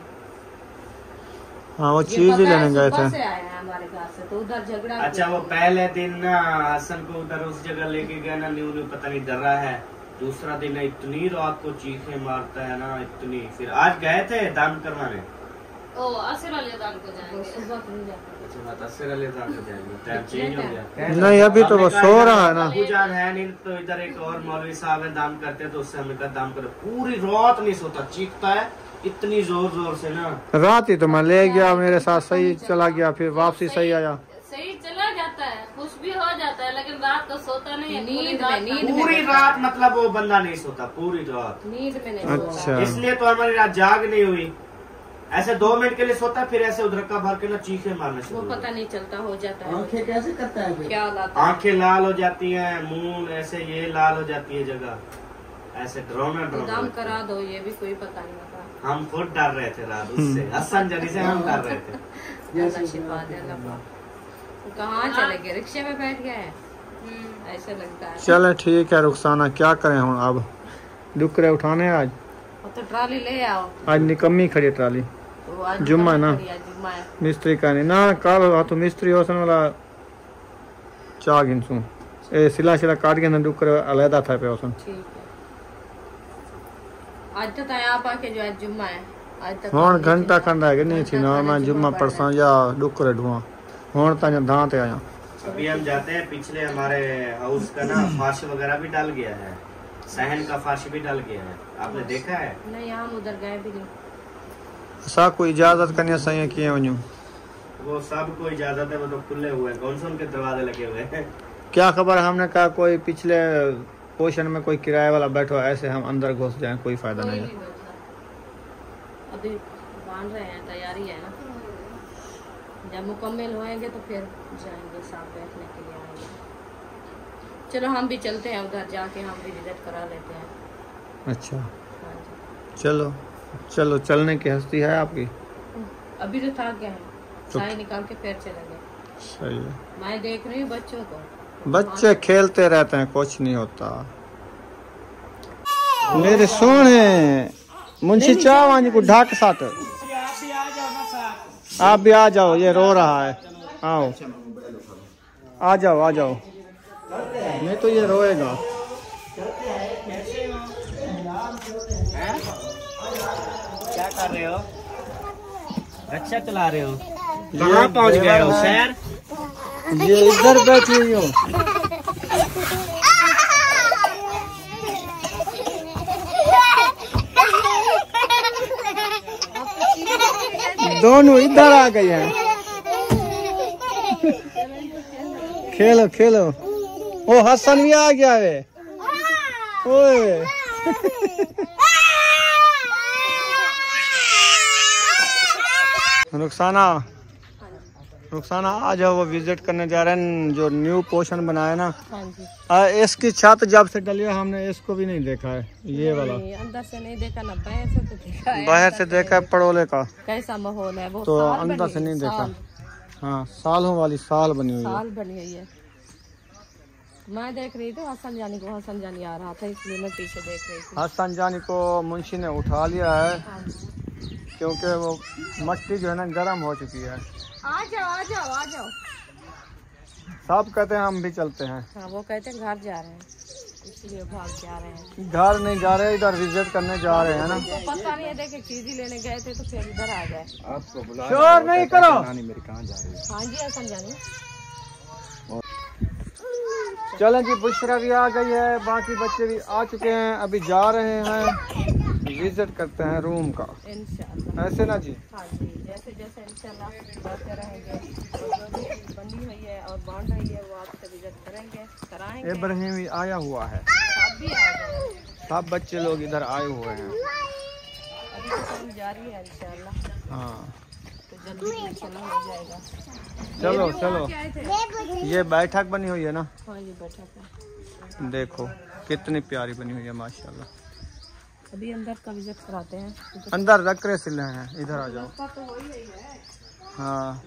Speaker 1: हाँ वो
Speaker 2: ये
Speaker 1: चीज ही
Speaker 2: पता है
Speaker 1: लेने गए
Speaker 2: सुबह
Speaker 1: थे।
Speaker 2: से आए हैं हमारे घर से, तो उधर झगड़ा
Speaker 5: अच्छा
Speaker 2: किया।
Speaker 5: वो पहले दिन ना हसन को उधर उस जगह लेके गए ना, न्यू न्यू पता नहीं डर रहा है। दूसरा दिन ना इतनी रात को चीखे मारता है ना इतनी। फिर आज गए थे दान करवाने।
Speaker 4: ओ असर वाले दान को
Speaker 2: वो
Speaker 4: जाएंगे।
Speaker 2: सुबह क्यों जाते?
Speaker 5: अच्छा बात असर अली दान को जाएंगे, टाइम चेंज हो गया।
Speaker 1: नहीं अभी तो वो
Speaker 5: हमने कहा
Speaker 1: सो
Speaker 5: यार,
Speaker 1: रहा है ना।
Speaker 5: अबू जान है नहीं तो इधर एक और मौलवी साहब है दाम करते हैं, तो उससे हमने कहा दाम करो। पूरी रात नहीं सोता, चीखता है इतनी जोर जोर से ना।
Speaker 1: रात ही तो मैं ले गया, मेरे साथ सही चला गया, फिर वापसी सही आया।
Speaker 4: सही चला जाता है, खुश भी हो जाता है, लेकिन रात को सोता नहीं है। पूरी
Speaker 2: नींद
Speaker 4: रात
Speaker 2: में नींद में
Speaker 5: पूरी रात मतलब वो बंदा नहीं सोता पूरी रात।
Speaker 2: नींद में नहीं
Speaker 1: अच्छा।
Speaker 2: सोता।
Speaker 5: इसलिए तो हमारी रात जाग नहीं हुई। ऐसे दो मिनट के लिए सोता है, फिर ऐसे उधरका भर के ना चीखे मारने
Speaker 2: वो
Speaker 5: शुरू हो
Speaker 2: पता नहीं चलता हो जाता है
Speaker 6: आंखें कैसे करता है फिर?
Speaker 2: क्या लाता है।
Speaker 5: आंखें लाल हो जाती हैं, मुंह ऐसे ये लाल हो जाती है जगह, ऐसे डरावना
Speaker 2: तो दाम
Speaker 5: डरावना।
Speaker 2: करा दो, ये भी कोई पता नहीं होता।
Speaker 5: हम खुद डर रहे थे रात उससे, हसन जरी से हम डर रहे थे।
Speaker 2: अल्लाह शिफा दे अल्लाह पाक। वो कहाँ चले गए? रिक्शे में बैठ गए हैं? ऐसे लगता है।
Speaker 1: चले ठीक है रुखसाना, क्या करें हम अब, डुकरे उठाने आज।
Speaker 2: और तो ट्राली ले आओ।
Speaker 1: आज निकम्मी खड़ी ट्राली,
Speaker 2: तो आज
Speaker 1: जुम्मा है ना।
Speaker 2: करिए, आज जुम्मा है।
Speaker 1: मिस्त्री का नहीं ना, कल आ तो मिस्त्री होसन वाला चा गिनसू ए सिला सिला काट के ना डुकरे अलहदा था पे होसन।
Speaker 2: ठीक है। आज तो ताया आप आके जो आज जुम्मा है, आज तक
Speaker 1: हुण घंटा खंड है कि नहीं थी ना, मैं जुम्मा परसा या डुकरे ढुआ हुण तां धां ते आया।
Speaker 5: अभी हम जाते हैं, पिछले हमारे हाउस का ना फर्श वगैरह भी डल गया है, सहन का फर्श भी डल गया है, आपने देखा है?
Speaker 2: नहीं हम उधर गए भी नहीं।
Speaker 1: सा कोई इजाजत करने सही किए वञू,
Speaker 5: वो सबको इजाजत है, वो तो खुले हुए हैं, कौन से उनके दरवाजे लगे हुए हैं।
Speaker 1: क्या खबर, हमने कहा कोई पिछले पोषण में कोई किराए वाला बैठो ऐसे हम अंदर घुस जाएं, कोई फायदा
Speaker 2: कोई
Speaker 1: नहीं
Speaker 2: नहीं
Speaker 1: है।
Speaker 2: मिलता। अभी बांध रहे हैं, तैयारी है ना। जब मुकम्मल होएंगे तो फिर जाएंगे, साथ बैठने के लिए आएंगे। चलो हम भी चलते हैं उधर, जाके हम भी विजिट करा लेते हैं।
Speaker 1: अच्छा
Speaker 2: हाँ जी।
Speaker 1: चलो चलो, चलने की हस्ती है आपकी?
Speaker 2: अभी तो थक गए हैं,
Speaker 1: तो-
Speaker 2: चाय निकाल के फिर चलेंगे।
Speaker 1: सही है।
Speaker 2: मैं देख रही हूँ बच्चों को,
Speaker 1: बच्चे खेलते रहते हैं, कुछ नहीं होता। मेरे सोने मुंशी चावानी को ढाक साथ, आप भी आ जाओ, ये रो रहा है। आओ आ जाओ आ जाओ, नहीं तो ये रोएगा।
Speaker 5: क्या कर रहे हो? रिक्शा चला रहे हो? कहाँ पहुँच गए हो शहर?
Speaker 1: ये इधर बैठी हुई हो। दोनों इधर आ गए हैं। खेलो खेलो। ओ हसन भी आ गया है। ओए रुखसाना, रुखसाना आ जाओ, वो विजिट करने जा रहे हैं जो न्यू पोषण बनाया ना।
Speaker 2: हाँ जी।
Speaker 1: आ, इसकी छत जब से डली है हमने इसको भी नहीं देखा है, ये वाला।
Speaker 2: नहीं, अंदर से नहीं देखा ना, बाहर से तो देखा है।
Speaker 1: बाहर से देखा है पड़ोले का,
Speaker 2: कैसा माहौल है वो,
Speaker 1: तो
Speaker 2: साल
Speaker 1: अंदर
Speaker 2: बनी
Speaker 1: से
Speaker 2: हुई,
Speaker 1: नहीं देखा।
Speaker 2: साल,
Speaker 1: हाँ सालों वाली साल बनी हुई है।
Speaker 2: साल बनी हुई है। मैं देख रही थी हसन जानी को, हसन जानी आ रहा था इसलिए मैं पीछे देख रही थी।
Speaker 1: हसन जानी को मुंशी ने उठा लिया है
Speaker 2: हाँ जी।
Speaker 1: क्योंकि वो मट्टी जो है ना गर्म हो चुकी है।
Speaker 2: आ जाओ आ जाओ आ जाओ।
Speaker 1: सब कहते हैं हम भी चलते हैं।
Speaker 2: हाँ वो कहते हैं घर जा रहे हैं, इसलिए भाग जा रहे हैं।
Speaker 1: घर नहीं जा रहे, इधर विजिट करने जा रहे हैं ना।
Speaker 2: तो पता नहीं है, देखे चीज ही लेने गए थे तो फिर इधर आ गए।
Speaker 6: आपको बुला
Speaker 1: शोर नहीं करो।
Speaker 6: नानी मेरी कहाँ जा रही है?
Speaker 2: हाँ जी हसन जानी।
Speaker 1: चलें जी, बुशरा भी आ गई है, बाकी बच्चे भी आ चुके हैं, अभी जा रहे हैं, विजिट करते हैं रूम का।
Speaker 2: इंशाल्लाह।
Speaker 1: ऐसे ना जी।
Speaker 2: हाँ जी, जैसे जैसे इंशाल्लाह बढ़ते रहेंगे, और जो भी बनी हुई है और बांध रही है वो आपसे विजिट करेंगे, कराएंगे।
Speaker 1: इब्राहिम भी आया हुआ है,
Speaker 2: आप भी आ जाओ।
Speaker 1: सब बच्चे लोग इधर आए हुए हैं।
Speaker 2: अभी तो काम जारी है इंशाल्लाह,
Speaker 1: हाँ
Speaker 2: तो जल्दी इंशाल्लाह हो जाएगा।
Speaker 1: चलो चलो।
Speaker 2: क्या आए थे?
Speaker 1: ये बैठक बनी हुई है ना,
Speaker 2: हाँ जी बैठा था।
Speaker 1: देखो कितनी प्यारी बनी हुई है माशाल्लाह।
Speaker 2: अभी अंदर का विजिट कराते हैं।
Speaker 1: अंदर रख रहे सिले हैं, इधर आ जाओ। हाँ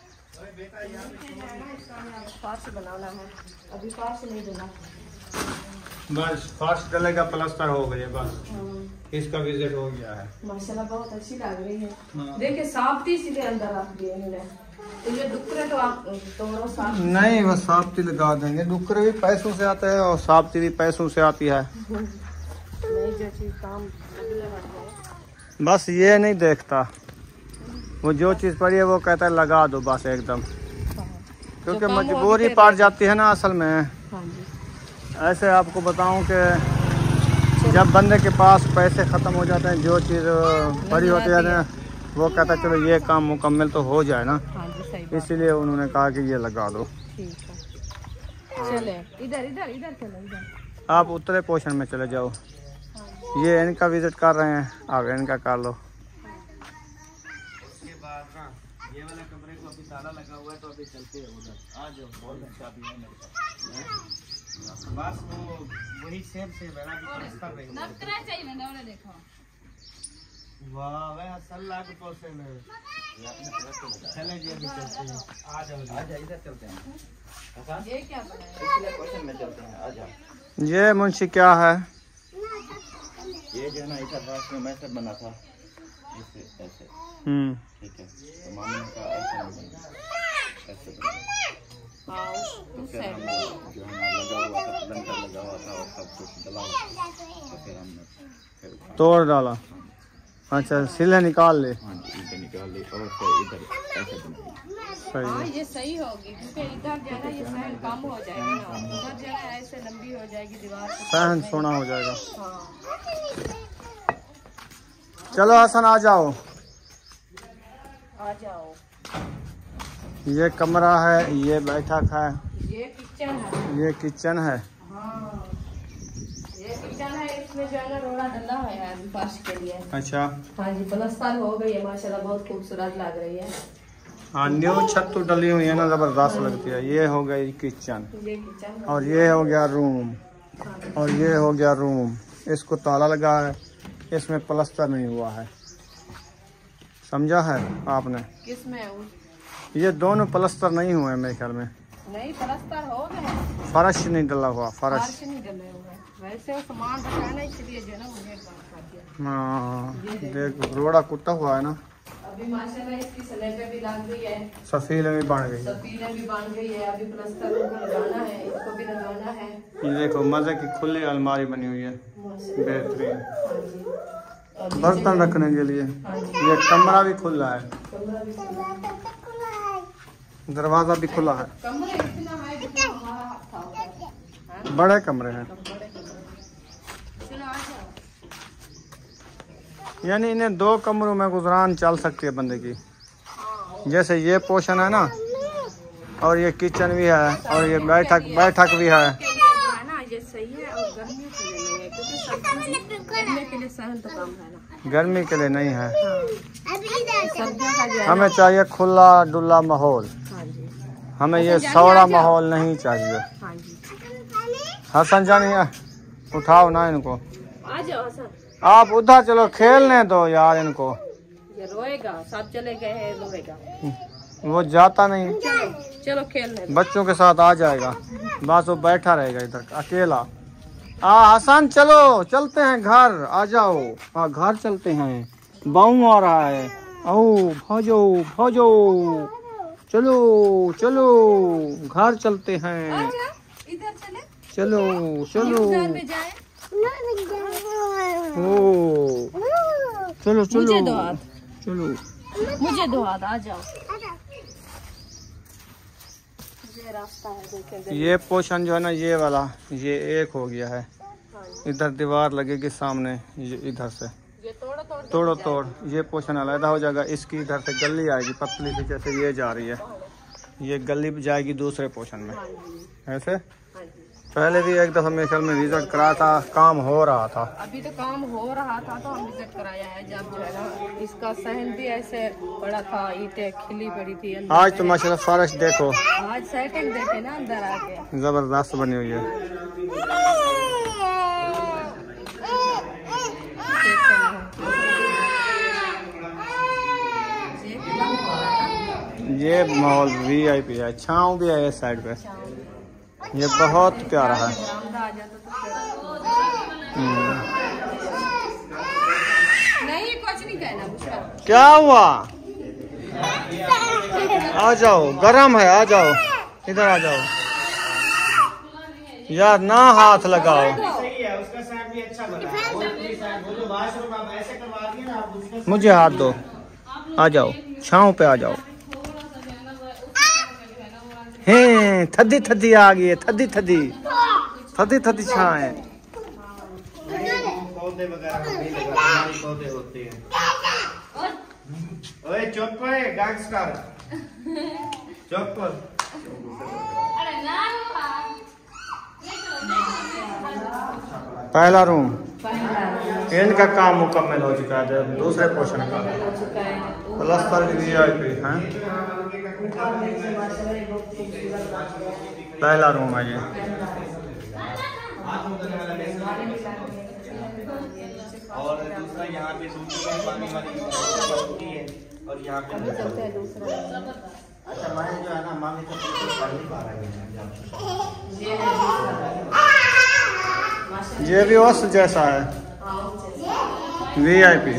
Speaker 2: फास्ट बनाना है, अभी फास्ट नहीं देना।
Speaker 1: बस फास्ट डलेगा, प्लास्टर हो गया, बस इसका विजिट हो गया है।
Speaker 2: माशाल्लाह बहुत अच्छी लग रही है।
Speaker 1: हाँ।
Speaker 2: देखिए साफ्ती सीधे अंदर रख दिए इन्होंने, तो ये डुक्करे तो आप तोड़ो साफ।
Speaker 1: नहीं बस साफ्ती लगा देंगे, डुक्करे भी पैसों से आते हैं और साफ्ती भी पैसों से आती है।
Speaker 2: नहीं जो चीज काम लगा है।
Speaker 1: बस ये नहीं देखता, वो जो चीज़ पड़ी है वो कहता है लगा दो बस एकदम, क्योंकि
Speaker 2: काम होगी
Speaker 1: मजबूरी
Speaker 2: फिर-
Speaker 1: पड़ जाती है ना असल में।
Speaker 2: हाँ जी।
Speaker 1: ऐसे आपको बताऊं कि जब बंदे के पास पैसे ख़त्म हो जाते हैं, जो चीज़ पड़ी होती है ना, वो कहता है चलो ये काम मुकम्मल तो हो जाए ना,
Speaker 2: हाँ जी सही बात।
Speaker 1: इसीलिए उन्होंने कहा कि ये लगा दो।
Speaker 2: ठीक है चले, इधर इधर इधर चलो इधर।
Speaker 1: आप उत्तरे पोषण में चले जाओ, ये इनका विजिट कर रहे हैं, आप इनका कर लो।
Speaker 5: उसके बाद ना ये वाला कमरे को अभी ताला लगा हुआ है, तो अभी चलते हैं उधर। आ जाओ, बहुत अच्छा भी है मेरे पास। बस वो वही सेम सेम है ना, अभी प्लास्टर नहीं हुआ।
Speaker 4: नकरा चाहिए मैंने उन्हें देखो।
Speaker 5: वाह वह सल्ला के पोसे में चले जी, अभी चलते हैं। आ जाओ जी।
Speaker 6: आ जा, इधर चलते हैं।
Speaker 2: ये क्या बनाया?
Speaker 6: पिछले क्वेश्चन में चलते हैं, आ जा।
Speaker 1: ये मुंशी क्या है?
Speaker 6: ये जो है ना इधर रात में मैसेज बना था, ऐसे ऐसे,
Speaker 1: हम्म
Speaker 6: ठीक है। तो मामले का ऐसे नहीं बना, ऐसे बना।
Speaker 2: हाँ
Speaker 6: तो
Speaker 2: उस
Speaker 6: फिर
Speaker 2: साइड
Speaker 6: हमने जो है ना लगा हुआ था, लंका लगा हुआ था और सब कुछ डला हुआ था, तो फिर हमने फिर उठा-
Speaker 1: तोड़ डाला। अच्छा सिले निकाल ले।
Speaker 6: हाँ जी, इधर निकाल ली और फिर इधर ऐसे बनाई।
Speaker 1: सही
Speaker 2: हाँ
Speaker 1: है।
Speaker 2: ये सही होगी, क्योंकि इधर जो है ना ये साइड कम हो जाएगा ना, उधर जो है ऐसे लंबी हो जाएगी दीवार।
Speaker 1: सहन सोना हो जाएगा।
Speaker 2: हाँ
Speaker 1: चलो हसन आ जाओ।
Speaker 2: आ जाओ।
Speaker 1: ये कमरा है, ये बैठक है,
Speaker 2: ये किचन है।
Speaker 1: ये किचन है।
Speaker 2: हाँ इसमें जो है ना रोड़ा डला हुआ है अभी फर्श के लिए।
Speaker 1: अच्छा
Speaker 2: हाँ जी, प्लास्टर हो गई है माशाल्लाह, बहुत खूबसूरत लग रही है।
Speaker 1: हाँ, न्यू छत तो डली हुई है ना, जबरदस्त लगती है। ये हो गई किचन,
Speaker 2: ये किचन
Speaker 1: और ये हो गया रूम, और ये हो गया रूम। इसको ताला लगा है, इसमें प्लास्टर नहीं हुआ है, समझा है आपने?
Speaker 2: किसमें है वो?
Speaker 1: ये दोनों प्लास्टर नहीं हुए हैं मेरे ख्याल में।
Speaker 2: नहीं, प्लास्टर हो गए,
Speaker 1: फर्श नहीं डला हुआ, फर्श।
Speaker 2: फर्श नहीं डले हुए, वैसे वो सामान रखा है ना, इसलिए जो है ना मुझे बात कर दिया।
Speaker 1: हाँ देख, रोड़ा कुटा हुआ है ना।
Speaker 2: अभी माशाल्लाह इसकी स्लेबें भी लग गई है,
Speaker 1: सफीलें भी बन गई है,
Speaker 2: सफीलें भी बन गई है। अभी प्लास्टर को लगाना है, इसको भी लगाना है।
Speaker 1: ये देखो मजे की खुली अलमारी बनी हुई है, बेहतरीन,
Speaker 2: हाँ जी,
Speaker 1: बर्तन रखने के लिए। ये कमरा भी खुला है,
Speaker 2: कमरा भी
Speaker 1: दरवाजा भी खुला है,
Speaker 2: कमरा इतना है जितना हमारा था।
Speaker 1: बड़े कमरे हैं।
Speaker 2: चलो आ जाओ।
Speaker 1: यानी इन्हें दो कमरों में गुजरान चल सकती है बंदे की। जैसे ये पोर्शन है ना, और ये किचन भी है, और ये बैठक बैठक भी है।
Speaker 2: के लिए जो है ना ये सही है, और गर्मियों के लिए नहीं है, क्योंकि सर्दियों गर्मी के लिए सहन तो कम है ना,
Speaker 1: गर्मी के लिए नहीं है।
Speaker 2: सर्दियों का जो है
Speaker 1: हमें चाहिए खुला डुल्ला माहौल,
Speaker 2: हाँ जी,
Speaker 1: हमें ये सौरा माहौल नहीं चाहिए।
Speaker 2: हाँ जी,
Speaker 1: हसन जानी है, उठाओ ना इनको,
Speaker 2: आ जाओ सर।
Speaker 1: आप उधर चलो, खेलने दो यार इनको।
Speaker 2: ये रोएगा, साथ चले गए हैं, रोएगा,
Speaker 1: वो जाता नहीं,
Speaker 2: चलो चलो खेलने दो।
Speaker 1: बच्चों के साथ आ जाएगा, बस वो बैठा रहेगा इधर अकेला। आ हसन चलो, चलते हैं घर, आ जाओ। हाँ घर चलते हैं, बाऊ आ रहा है। आओ भाजो भाजो, चलो चलो घर चलते हैं,
Speaker 2: इधर चले,
Speaker 1: चलो चलो।
Speaker 2: में जाए।
Speaker 1: ओ चलो चलो,
Speaker 2: मुझे दो हाथ,
Speaker 1: चलो
Speaker 2: मुझे दो हाथ, आ जाओ। ये रास्ता है, देखे देखे।
Speaker 1: ये पोर्शन जो है ना, ये वाला, ये एक हो गया है। इधर दीवार लगेगी सामने, ये इधर से
Speaker 2: ये तोड़ो तोड़
Speaker 1: तोड़ो तोड़, ये पोर्शन अलग हो जाएगा। इसकी इधर से गली आएगी पतली सी, जैसे ये जा रही है, ये गली भी जाएगी दूसरे पोर्शन में। ऐसे पहले भी एक दफा मेरे ख्याल में विजिट करा था, काम हो रहा था।
Speaker 2: अभी तो काम हो रहा था तो हम विजिट कराया है, जब जो है ना इसका सहन भी ऐसे पड़ा था, ईंटें खिली पड़ी थी अंदर
Speaker 1: आज
Speaker 2: में।
Speaker 1: तो माशाल्लाह फर्श देखो,
Speaker 2: आज सेटिंग देखे ना अंदर आके,
Speaker 1: जबरदस्त बनी हुई है। ये माहौल वी आई पी है, छाँव भी है इस साइड पे, ये बहुत प्यारा है।
Speaker 2: बरामदा आ जाता तो फिर
Speaker 1: हम्म।
Speaker 2: नहीं, कुछ नहीं कहना मुझका।
Speaker 1: क्या हुआ? आ जाओ, गरम है, आ जाओ इधर, आ जाओ यार, ना हाथ लगाओ।
Speaker 5: सही है, उसका साइड भी अच्छा बना है। वो दूसरी साइड, वो जो वाशरूम आप ऐसे करवा दिए ना, आप दूसरे
Speaker 1: मुझे हाथ दो, आ जाओ छाँव पे, आ जाओ। हैं थदी थदी आ गई है, थदी थदी थदी थदी छाँ है।
Speaker 5: पौधे वगैरह नहीं लगा, हमारे पौधे होते हैं। ओए चुप है गैंगस्टर, चुप कर।
Speaker 4: अरे ना
Speaker 1: पहला रूम, इनका काम मुकम्मल हो चुका है। दूसरे पोर्शन का प्लास्टर भी आई पी है। पहला रूम है ये।
Speaker 5: और दूसरा यहाँ पे दूसरी पानी वाली होती है, और यहाँ पे अच्छा मैं जो है ना मामी तो पढ़ नहीं पा रहा है।
Speaker 1: ये भी उस जैसा है, वी आई पी।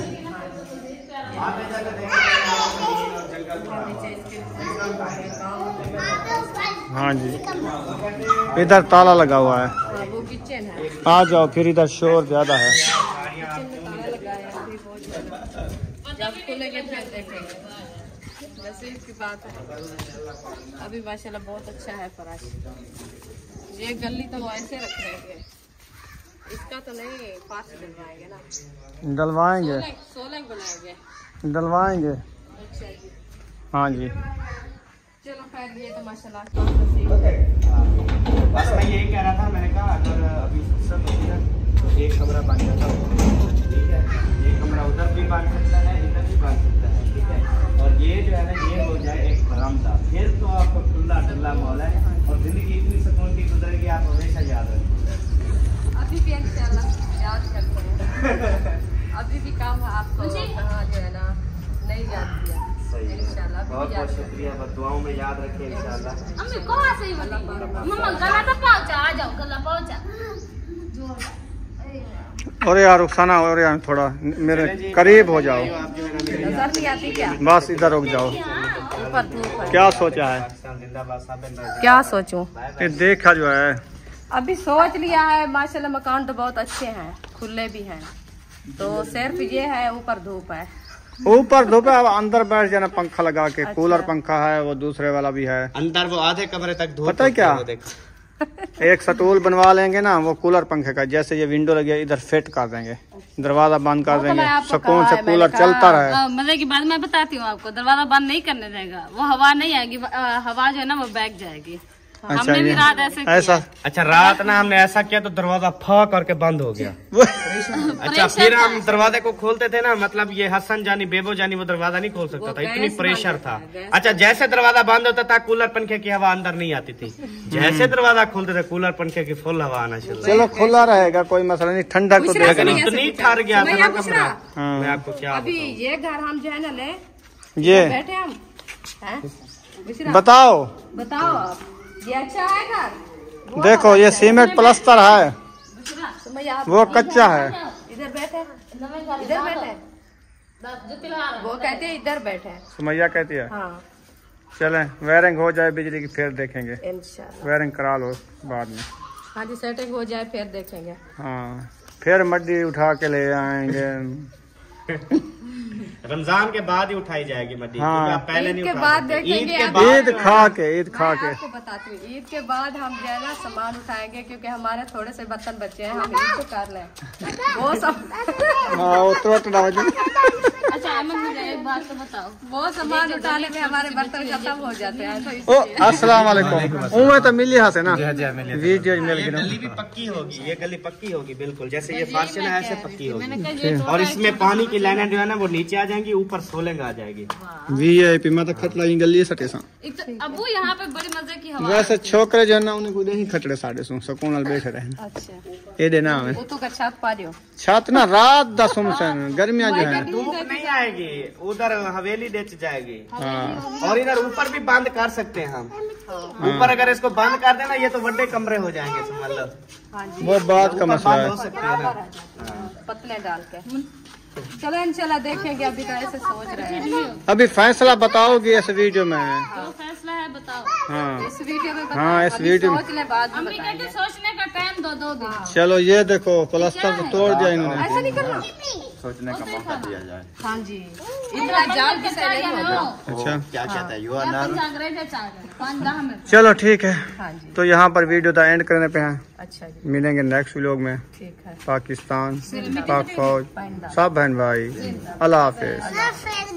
Speaker 1: हाँ जी, इधर ताला लगा हुआ है।
Speaker 2: हाँ, वो किचन है,
Speaker 1: आ जाओ, फिर इधर शोर ज्यादा है।
Speaker 2: किचन में ताला लगाया है अभी, बहुत ज्यादा। जब खुलेंगे फिर देखेंगे, वैसे इसकी बात है। अभी माशाल्लाह बहुत अच्छा है फर्श। ये गली तो वो ऐसे रख देंगे, इसका तो नहीं, फर्श डलवाएंगे ना, चलो खैर ये तो माशाल्लाह
Speaker 5: बस मैं यही कह रहा था, मैंने कहा अगर अभी फुर्सत होगी ना तो एक कमरा बन जाता है, ठीक है, एक कमरा उधर भी बन सकता है, इधर भी बन सकता है, ठीक है। और ये जो है ना ये हो जाए एक बरामदा, फिर तो आपको खुला डुल्ला मॉल है और जिंदगी इतनी सुकून की गुजरेगी, आप हमेशा याद रखेंगे।
Speaker 2: अभी भी इंशाल्लाह याद करते हैं। अभी भी काम है आपको हाँ, जो है ना नहीं याद किया।
Speaker 5: सही है,
Speaker 2: इंशाल्लाह
Speaker 5: बहुत बहुत शुक्रिया, बस दुआओं में याद रखें इंशाल्लाह।
Speaker 4: अम्मी कहाँ से ही बोली मम्मा गला तो पहुंचा, आ जाओ गला पहुंचा।
Speaker 1: और यार रुखसाना, और यार थोड़ा मेरे करीब हो जाओ,
Speaker 2: नजर नहीं आती क्या?
Speaker 1: बस इधर रुक जाओ।
Speaker 2: ऊपर धूप है।
Speaker 1: क्या सोचा है?
Speaker 2: क्या सोचूं?
Speaker 1: ये देखा जो है
Speaker 2: अभी सोच लिया है माशाल्लाह, मकान तो बहुत अच्छे हैं, खुले भी हैं, तो सिर्फ ये है ऊपर धूप है।
Speaker 1: ऊपर धूप है, अब अंदर बैठ जाना पंखा लगा के। कूलर पंखा है, वो दूसरे वाला भी है
Speaker 5: अंदर, वो आधे कमरे तक धूप।
Speaker 1: पता है क्या, एक सटूल बनवा लेंगे ना वो कूलर पंखे का, जैसे ये विंडो लगी है इधर फिट कर देंगे, दरवाजा बंद कर देंगे, सुकून से कूलर चलता रहे।
Speaker 4: मजे की बात मैं बताती हूँ आपको, दरवाजा बंद नहीं करने देगा, वो हवा नहीं आएगी, हवा जो है ना वो बैठ जाएगी।
Speaker 1: अच्छा,
Speaker 4: हमने भी रात ऐसे
Speaker 1: ऐसा
Speaker 5: अच्छा रात ना हमने ऐसा किया तो दरवाजा फा करके बंद हो गया। अच्छा फिर हम दरवाजे को खोलते थे ना, मतलब ये हसन जानी बेबो जानी वो दरवाजा नहीं खोल सकता था, इतनी प्रेशर था। अच्छा जैसे दरवाजा बंद होता था कूलर पंखे की हवा अंदर नहीं आती थी, जैसे दरवाजा खोलते थे कूलर पंखे की फुल हवा आना शुरू।
Speaker 1: चलो खुला रहेगा, कोई मसला नहीं, ठंडा तो देगा नहीं।
Speaker 5: इतनी ठहर गया था ना कमरा, मैं आपको क्या
Speaker 2: अभी ये घर हम जो है ना ले
Speaker 1: ये
Speaker 2: बैठे हम हैं?
Speaker 1: बताओ
Speaker 2: बताओ आप, ये अच्छा है घर?
Speaker 1: देखो ये सीमेंट प्लास्टर है, वो कच्चा है।
Speaker 2: इधर बैठे, इधर बैठे, वो कहते हैं इधर बैठे।
Speaker 1: सुमैया कहती है
Speaker 2: हाँ
Speaker 1: चले वायरिंग हो जाए बिजली की फिर देखेंगे,
Speaker 2: इंशाल्लाह।
Speaker 1: वायरिंग करा लो बाद में।
Speaker 2: हाँ जी सेटिंग हो जाए फिर देखेंगे।
Speaker 1: हाँ फिर मड्डी उठा के ले आएंगे।
Speaker 5: रमजान के बाद ही उठाई जाएगी मड्डी,
Speaker 1: हाँ।
Speaker 5: क्योंकि आप पहले
Speaker 2: ईद
Speaker 5: नहीं
Speaker 2: के
Speaker 5: उठा
Speaker 2: बाद
Speaker 5: सकते।
Speaker 2: देखेंगे
Speaker 5: ईद के
Speaker 2: अब।
Speaker 5: बाद
Speaker 1: ईद खा के ईद खा
Speaker 2: मैं
Speaker 1: के
Speaker 2: आपको बताती हूँ, ईद के बाद हम जो है ना सामान उठाएंगे, क्योंकि हमारे थोड़े से बर्तन बचे हैं, हम ईद को कर लें वो सब।
Speaker 1: हाँ वो तो डाल दो।
Speaker 4: अच्छा अहमद मुझे एक बात तो बताओ,
Speaker 2: वो सामान उठाने में हमारे बर्तन खत्म हो जाते हैं, तो
Speaker 1: ओ
Speaker 2: इसलिए
Speaker 1: अस्सलाम वालेकुम। उम्र तो मिली यहाँ से ना वीडियो मिल
Speaker 5: ये
Speaker 1: गई
Speaker 5: गली भी पक्की होगी, ये गली पक्की होगी बिल्कुल, जैसे ये फर्श है ना ऐसे पक्की होगी।
Speaker 4: मैंने कहा ये
Speaker 5: और इसमें पानी की लाइनें जो है ना वो नीचे आ जाएंगी, ऊपर सोलंग आ जाएगी।
Speaker 1: वी आई पी मैं तो खटला गली सटे सा।
Speaker 4: इत- अबू यहाँ पे बड़ी मजे की हवा।
Speaker 1: वैसे छोकरे जो है ना उन्हें कुछ नहीं खटड़े साढ़े सौ सुकून नाल बैठे रहे।
Speaker 2: अच्छा
Speaker 1: ये देना हमें
Speaker 2: वो तो छत पा दियो।
Speaker 1: छत ना रात दस से गर्मियां जो है
Speaker 5: धूप नहीं आएगी, उधर हवेली डेच जाएगी।
Speaker 1: हाँ
Speaker 5: और इधर ऊपर भी बंद कर सकते हैं हम, ऊपर अगर इसको बंद कर देना ये तो बड़े कमरे हो जाएंगे, मतलब
Speaker 2: हाँ जी
Speaker 1: वो बात का मसला
Speaker 5: बंद
Speaker 1: है।
Speaker 5: हो सकते हैं ना।
Speaker 2: पतले डाल के। चलो इंशाल्लाह देखेंगे, अभी तो ऐसे सोच रहे हैं।
Speaker 1: अभी फैसला बताओगी इस वीडियो में।
Speaker 4: जो फैसला है बताओ।
Speaker 1: हाँ
Speaker 2: इस वीडियो में बताओ,
Speaker 1: हाँ, इस
Speaker 2: अभी
Speaker 1: वीडियो में।
Speaker 2: सोच ले बाद में
Speaker 4: अम्मी
Speaker 2: बताएंगे।
Speaker 4: कहते सोचने का टाइम दो दो दिन।
Speaker 1: चलो ये देखो प्लास्टर तो तोड़ दिया इन्होंने।
Speaker 2: ऐसा नहीं करना।
Speaker 6: सोचने का मौका दिया जाए।
Speaker 2: हाँ जी इतना जाल की से नहीं होगा।
Speaker 1: अच्छा
Speaker 6: क्या कहता है युवा नार?
Speaker 1: चलो ठीक है,
Speaker 2: हाँ जी
Speaker 1: तो यहाँ पर वीडियो का एंड करने पे हैं।
Speaker 2: अच्छा जी
Speaker 1: मिलेंगे नेक्स्ट व्लॉग में।
Speaker 2: ठीक है।
Speaker 1: पाकिस्तान, पाक फौज, सब बहन भाई, अल्लाह हाफिज।